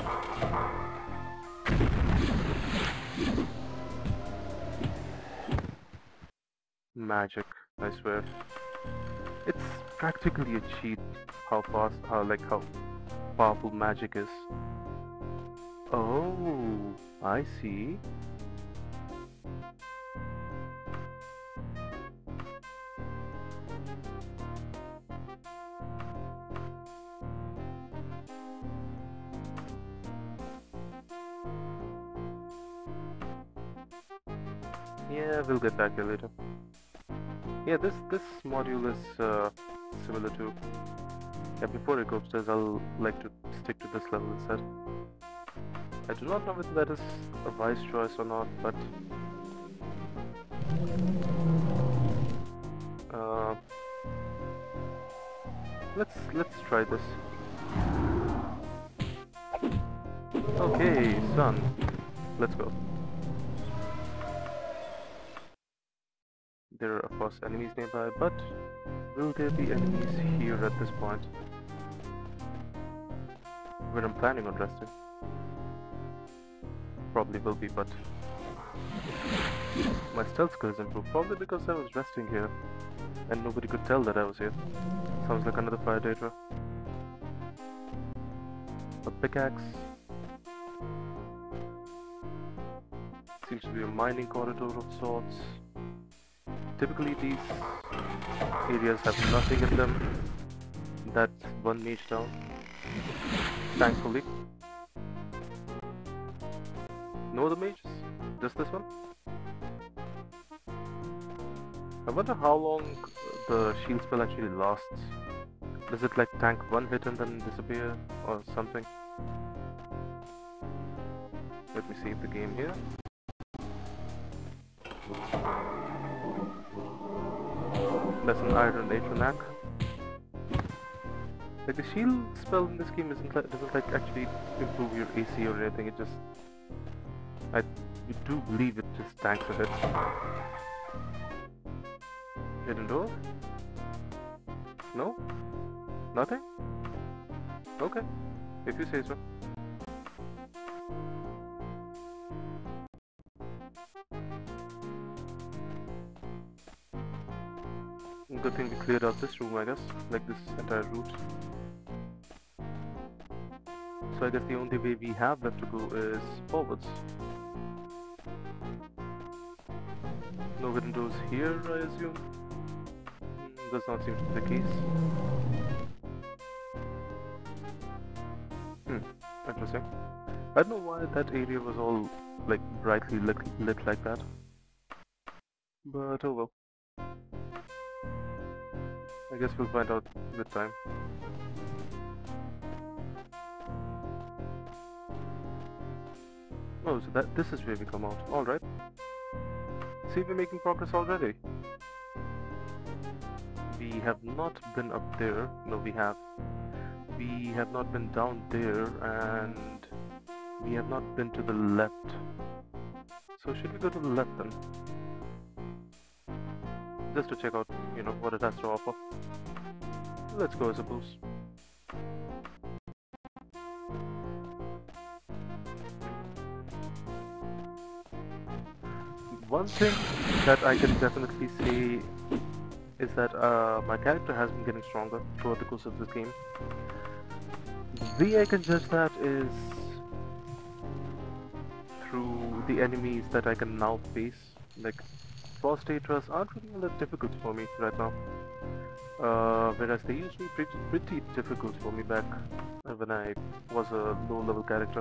Magic, I swear. It's practically a cheat how powerful magic is. Oh, I see. Yeah, we'll get back here later. Yeah, this module is similar to... Yeah, before I go upstairs, I'll like to stick to this level instead. I do not know whether that is a wise choice or not, but... let's try this. Okay, son. Let's go. There are of course enemies nearby, but will there be enemies here at this point? Where I'm planning on resting. Probably will be, but my stealth skills improved, probably because I was resting here and nobody could tell that I was here. Sounds like another fire Daedra. A pickaxe. Seems to be a mining corridor of sorts. Typically these areas have nothing in them. That's one mage down. Thankfully. No other mages? Just this one? I wonder how long the shield spell actually lasts. Does it like tank one hit and then disappear or something? Let me save the game here. That's an iron Aedric. Like the shield spell in this game doesn't like actually improve your AC or anything. It just, I do believe it just tanks a hit. Hidden door? No? Nothing? Okay, if you say so. Good thing we cleared out this room, I guess, like this entire route. So I guess the only way we have left to go is forwards. No hidden doors here, I assume? Does not seem to be the case. Interesting. I don't know why that area was all like brightly lit like that. But oh well. I guess we'll find out with time. Oh, so this is where we come out. Alright. See, we're making progress already. We have not been up there. No, we have. We have not been down there, and we have not been to the left. So should we go to the left then? Just to check out, you know, what it has to offer. Let's go, I suppose. One thing that I can definitely say is that my character has been getting stronger throughout the course of this game. The way I can judge that is through the enemies that I can now face. Like, Frost Daedras aren't really all that difficult for me right now. Whereas they used to be pretty difficult for me back when I was a low-level character.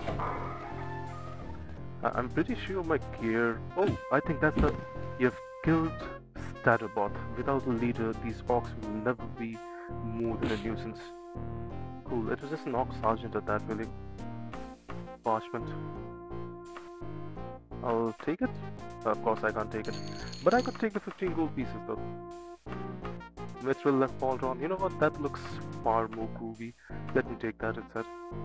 I'm pretty sure my gear... Oh, I think that's the... You've killed Stadobot. Without a leader, these orcs will never be more than a nuisance. Cool, it was just an orc sergeant at that, really. Parchment. I'll take it. Of course I can't take it. But I could take the 15 gold pieces though. Mithril left bolt on. You know what? That looks far more groovy. Let me take that instead.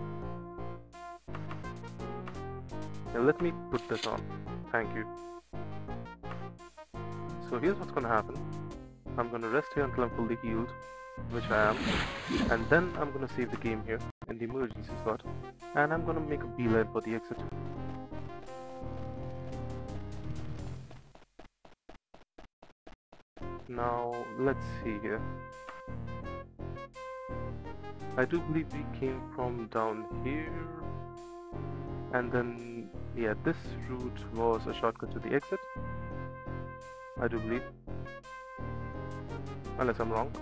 Now let me put this on. Thank you. So here's what's gonna happen. I'm gonna rest here until I'm fully healed, which I am, and then I'm gonna save the game here in the emergency slot, and I'm gonna make a beeline for the exit. Now let's see here. I do believe we came from down here, and then yeah, this route was a shortcut to the exit. I do believe, unless I'm wrong.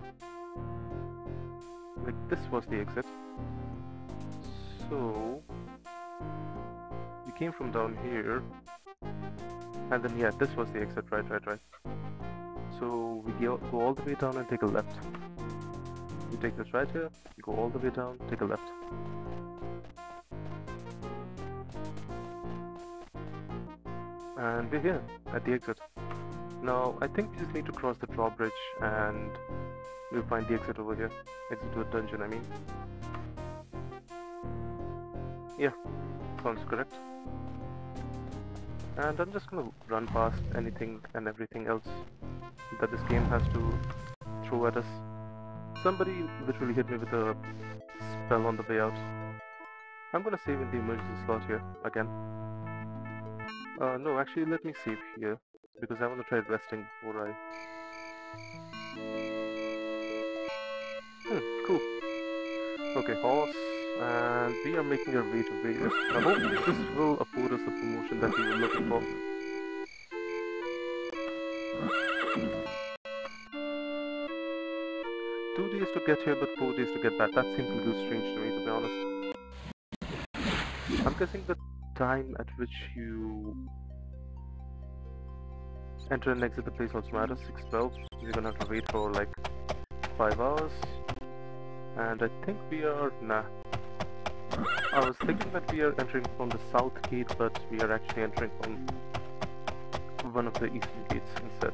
Like this was the exit. So we came from down here, and then yeah, this was the exit. Right. So we go all the way down and take a left. We take this right here, go all the way down, take a left. And we're here at the exit. Now I think we just need to cross the drawbridge and we'll find the exit over here. Exit to a dungeon, I mean. Yeah, sounds correct. And I'm just gonna run past anything and everything else that this game has to throw at us. Somebody literally hit me with a spell on the way out. I'm gonna save in the emergency slot here again. No, actually let me save here because I want to try resting before I... cool. Okay, horse, and we are making our way to Wayrest. Now hopefully this will afford us the promotion that we were looking for. 2 days to get here, but 4 days to get back. That seems a little strange to me, to be honest. I'm guessing the time at which you enter and exit the place also matters. 6:12. You're gonna have to wait for like 5 hours. And I think we are... nah. I was thinking that we are entering from the south gate, but we are actually entering from one of the eastern gates instead.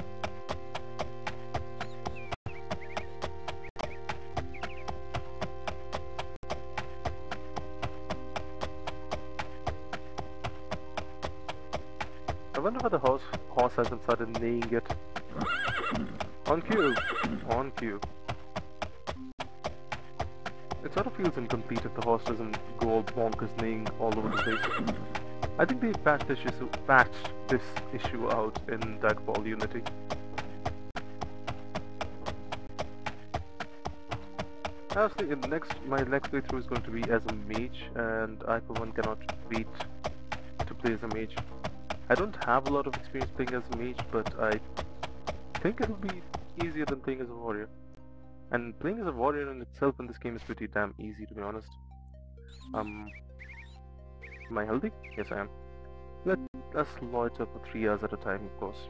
I wonder why the horse hasn't started neighing yet. On cue! On cue. It sort of feels incomplete if the horse doesn't go all bonkers neighing all over the place. I think they patched this issue out in Daggerfall Unity. Honestly, my next playthrough is going to be as a mage, and I for one cannot wait to play as a mage. I don't have a lot of experience playing as a mage, but I think it'll be easier than playing as a warrior. And playing as a warrior in itself in this game is pretty damn easy, to be honest. Am I healthy? Yes, I am. Let us loiter for 3 hours at a time, of course.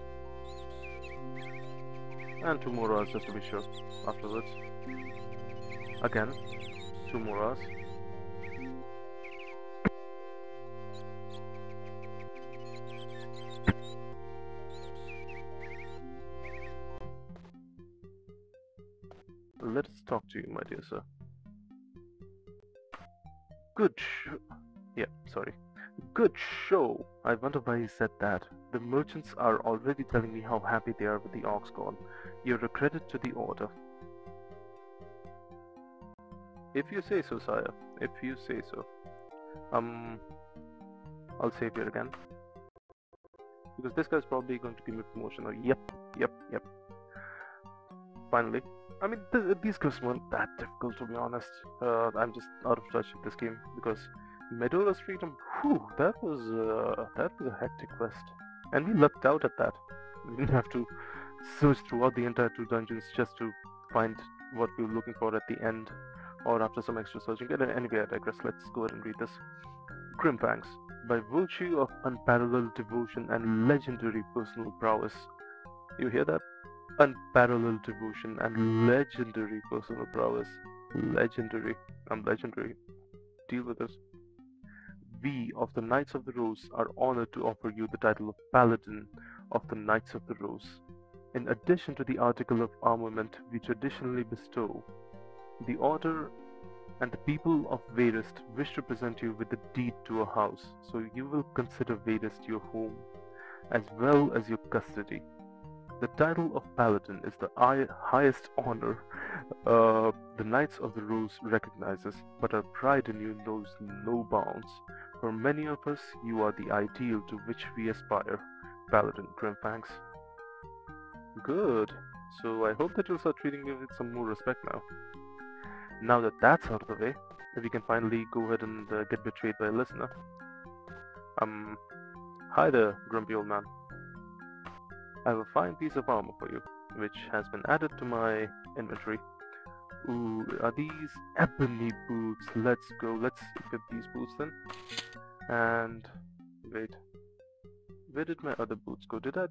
And 2 more hours just to be sure afterwards. Again, 2 more hours. Let us talk to you, my dear sir. Good show. I wonder why he said that. The merchants are already telling me how happy they are with the ox gone. You're a credit to the order. If you say so, sire. If you say so. I'll save here again. Because this guy's probably going to give me promotion. Or yep. Finally. I mean, these quests weren't that difficult, to be honest. I'm just out of touch with this game because Medora's freedom, whew, that was a hectic quest, and we lucked out at that. We didn't have to search throughout the entire 2 dungeons just to find what we were looking for at the end, or after some extra searching. Anyway, I digress. Let's go ahead and read this. Grimfangs, by virtue of unparalleled devotion and legendary personal prowess. You hear that? Unparalleled devotion and legendary personal prowess. Legendary. I'm legendary. Deal with this. We of the Knights of the Rose are honored to offer you the title of Paladin of the Knights of the Rose. In addition to the article of armament we traditionally bestow, the Order and the people of Wayrest wish to present you with the deed to a house, so you will consider Wayrest your home, as well as your custody. The title of Paladin is the highest honor the Knights of the Rose recognizes, but our pride in you knows no bounds. For many of us, you are the ideal to which we aspire. Paladin, Grimfangs. Good. So I hope that you'll start treating me with some more respect now. Now that that's out of the way, we can finally go ahead and get betrayed by a listener. Hi there, grumpy old man. I have a fine piece of armor for you, which has been added to my inventory. Ooh, are these ebony boots? Let's go, let's equip these boots then. And wait, where did my other boots go? Did it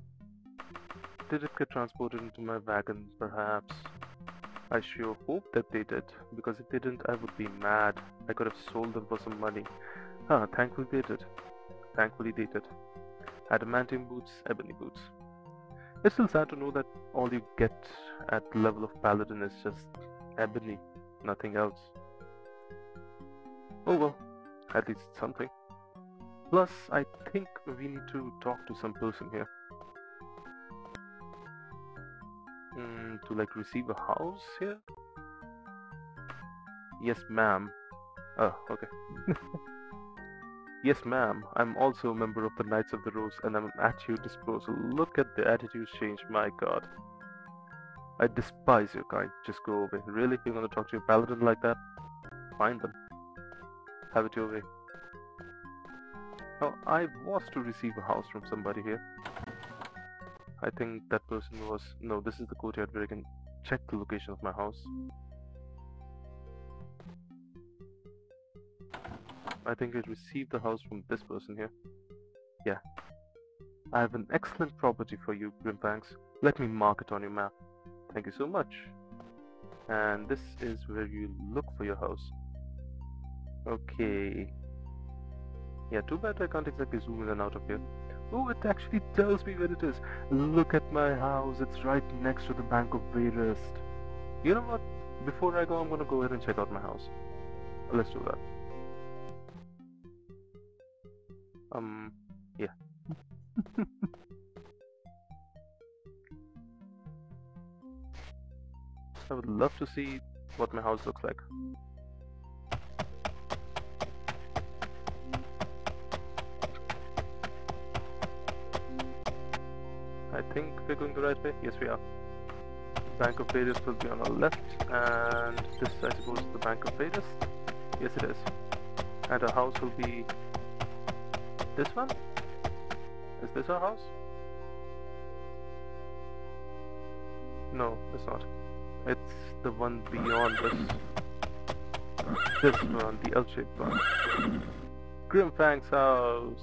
get transported into my wagon, perhaps? I sure hope that they did, because if they didn't, I would be mad. I could have sold them for some money. Thankfully they did. Thankfully they did. Adamantium boots, ebony boots. It's still sad to know that all you get at the level of Paladin is just ebony, nothing else. Oh well, at least it's something. Plus, I think we need to talk to some person here. To like receive a house here? Yes, ma'am. Oh, okay. Yes, ma'am. I'm also a member of the Knights of the Rose and I'm at your disposal. Look at the attitudes change, my god. I despise your kind. Just go away. Really? You're gonna talk to your paladin like that? Find them. Have it your way. Now, I was to receive a house from somebody here. I think that person was... No, this is the courtyard where I can check the location of my house. I think I received the house from this person here. Yeah. I have an excellent property for you, Grimfangs. Let me mark it on your map. Thank you so much. And this is where you look for your house. Okay. Yeah, too bad I can't exactly zoom in and out of here. Oh, it actually tells me where it is. Look at my house. It's right next to the Bank of Wayrest. You know what? Before I go, I'm gonna go ahead and check out my house. Let's do that. Yeah. I would love to see what my house looks like. I think we're going the right way. Yes, we are. Bank of Wayrest will be on our left, and this, I suppose, is the Bank of Wayrest. Yes, it is. And our house will be this one. Is this our house? No, it's not. It's the one beyond this. This one, the L-shaped one. Grimfangs' house.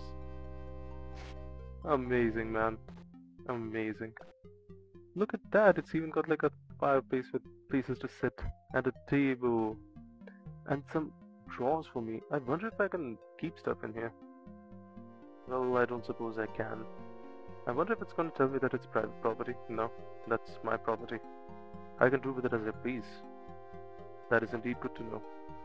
Amazing, man. Amazing. Look at that, it's even got like a fireplace with places to sit, and a table, and some drawers for me. I wonder if I can keep stuff in here. Well, I don't suppose I can. I wonder if it's going to tell me that it's private property. No, that's my property. I can do with it as I please. That is indeed good to know.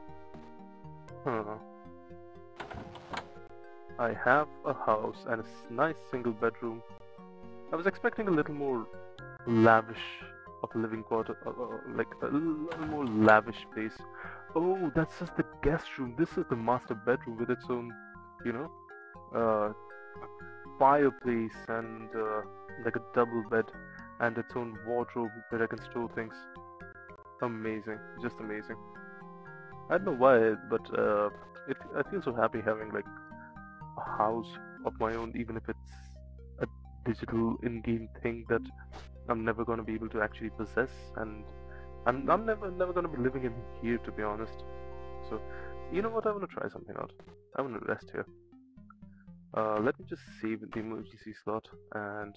I have a house and a nice single bedroom. I was expecting a little more lavish of a living quarter, like a little more lavish space. Oh, that's just the guest room. This is the master bedroom with its own, you know, fireplace and like a double bed and its own wardrobe where I can store things. Amazing, just amazing. I don't know why, but I feel so happy having like a house of my own, even if it's a digital in-game thing that I'm never gonna be able to actually possess, and I'm never gonna be living in here, to be honest. So, you know what? I wanna try something out. I wanna rest here. Let me just save the emergency slot. And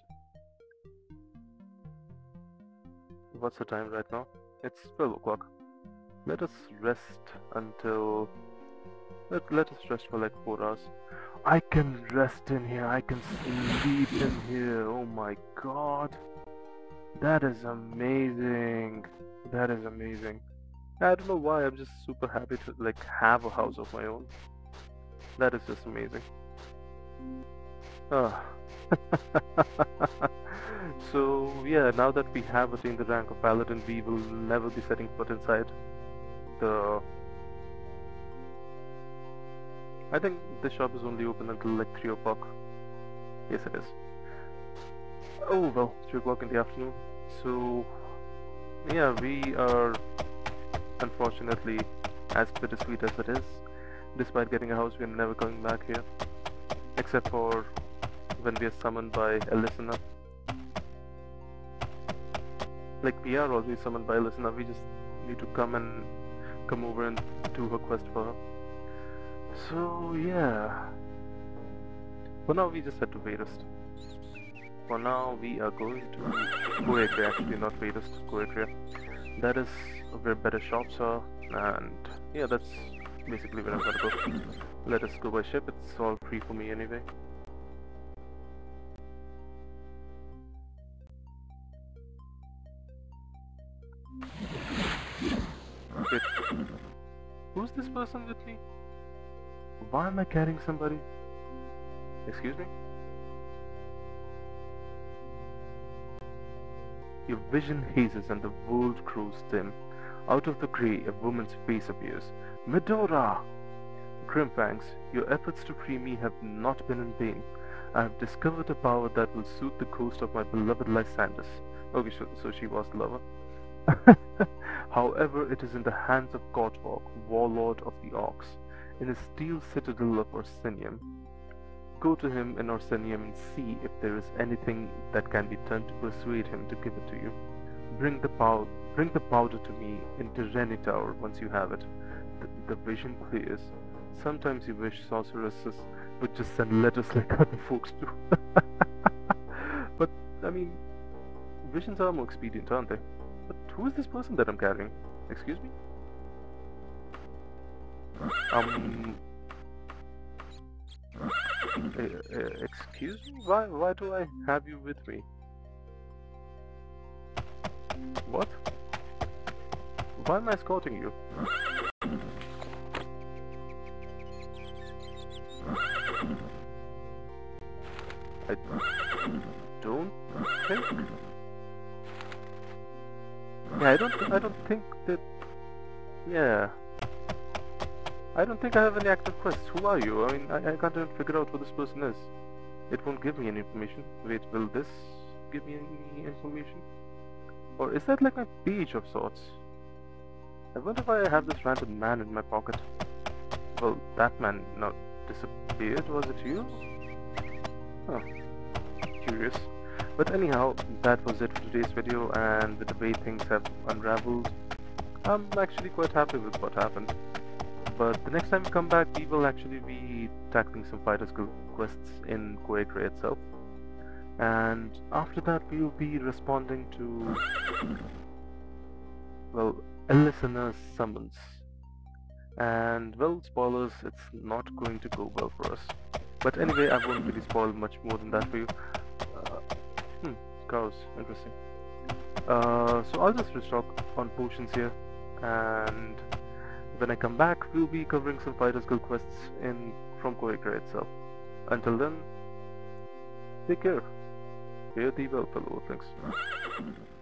what's the time right now? It's 12 o'clock. Let us rest until... Let us rest for like 4 hours. I can rest in here. I can sleep in here. Oh my god. That is amazing. That is amazing. I don't know why, I'm just super happy to like have a house of my own. That is just amazing. Ah. So yeah, now that we have attained the rank of Paladin, we will never be setting foot inside the... I think the shop is only open until like 3 o'clock. Yes, it is. Oh well, 3 o'clock in the afternoon. So yeah, we are unfortunately, as bittersweet as it is, despite getting a house, we are never coming back here. Except for when we are summoned by a listener. Like, we are always summoned by a listener, we just need to come over and do a quest for her. So yeah, for now we just head to Wayrest. For now we are going to Goekre, actually not Wayrest, Goekre. That is where better shops are, and yeah, that's basically where I'm gonna go. Let us go by ship, it's all free for me anyway. Wait, who's this person with me? Why am I carrying somebody? Excuse me? Your vision hazes and the world grows dim. Out of the grey, a woman's face appears. Medora! Grimfangs, your efforts to free me have not been in vain. I have discovered a power that will soothe the ghost of my beloved Lysandus. Okay, so she was the lover. However, it is in the hands of Godwalk, warlord of the Orcs, in a steel citadel of Orsinium. Go to him in Orsinium and see if there is anything that can be done to persuade him to give it to you. Bring the powder to me in Direni Tower once you have it. The vision clears. Sometimes you wish sorceresses would just send letters like other folks do. But, I mean, visions are more expedient, aren't they? But who is this person that I'm carrying? Excuse me? Excuse me? Why do I have you with me? What? Why am I escorting you? I don't think... Yeah, I don't think that... Yeah. I don't think I have any active quests. Who are you? I mean, I can't even figure out who this person is. It won't give me any information. Wait, will this give me any information? Or is that like my page of sorts? I wonder why I have this random man in my pocket. Well, that man now disappeared. Was it you? Huh. Curious. But anyhow, that was it for today's video, and with the way things have unraveled, I'm actually quite happy with what happened. But the next time we come back, we will actually be tackling some Fighters Guild quests in Goekre itself. And after that, we will be responding to, well, a listener's summons. And, well, spoilers, it's not going to go well for us. But anyway, I won't really spoil much more than that for you. Cows, interesting. So I'll just restock on potions here, and when I come back, we'll be covering some Fighters Guild quests from Goekre itself. Until then, take care. Fare thee well, fellow Earthlings.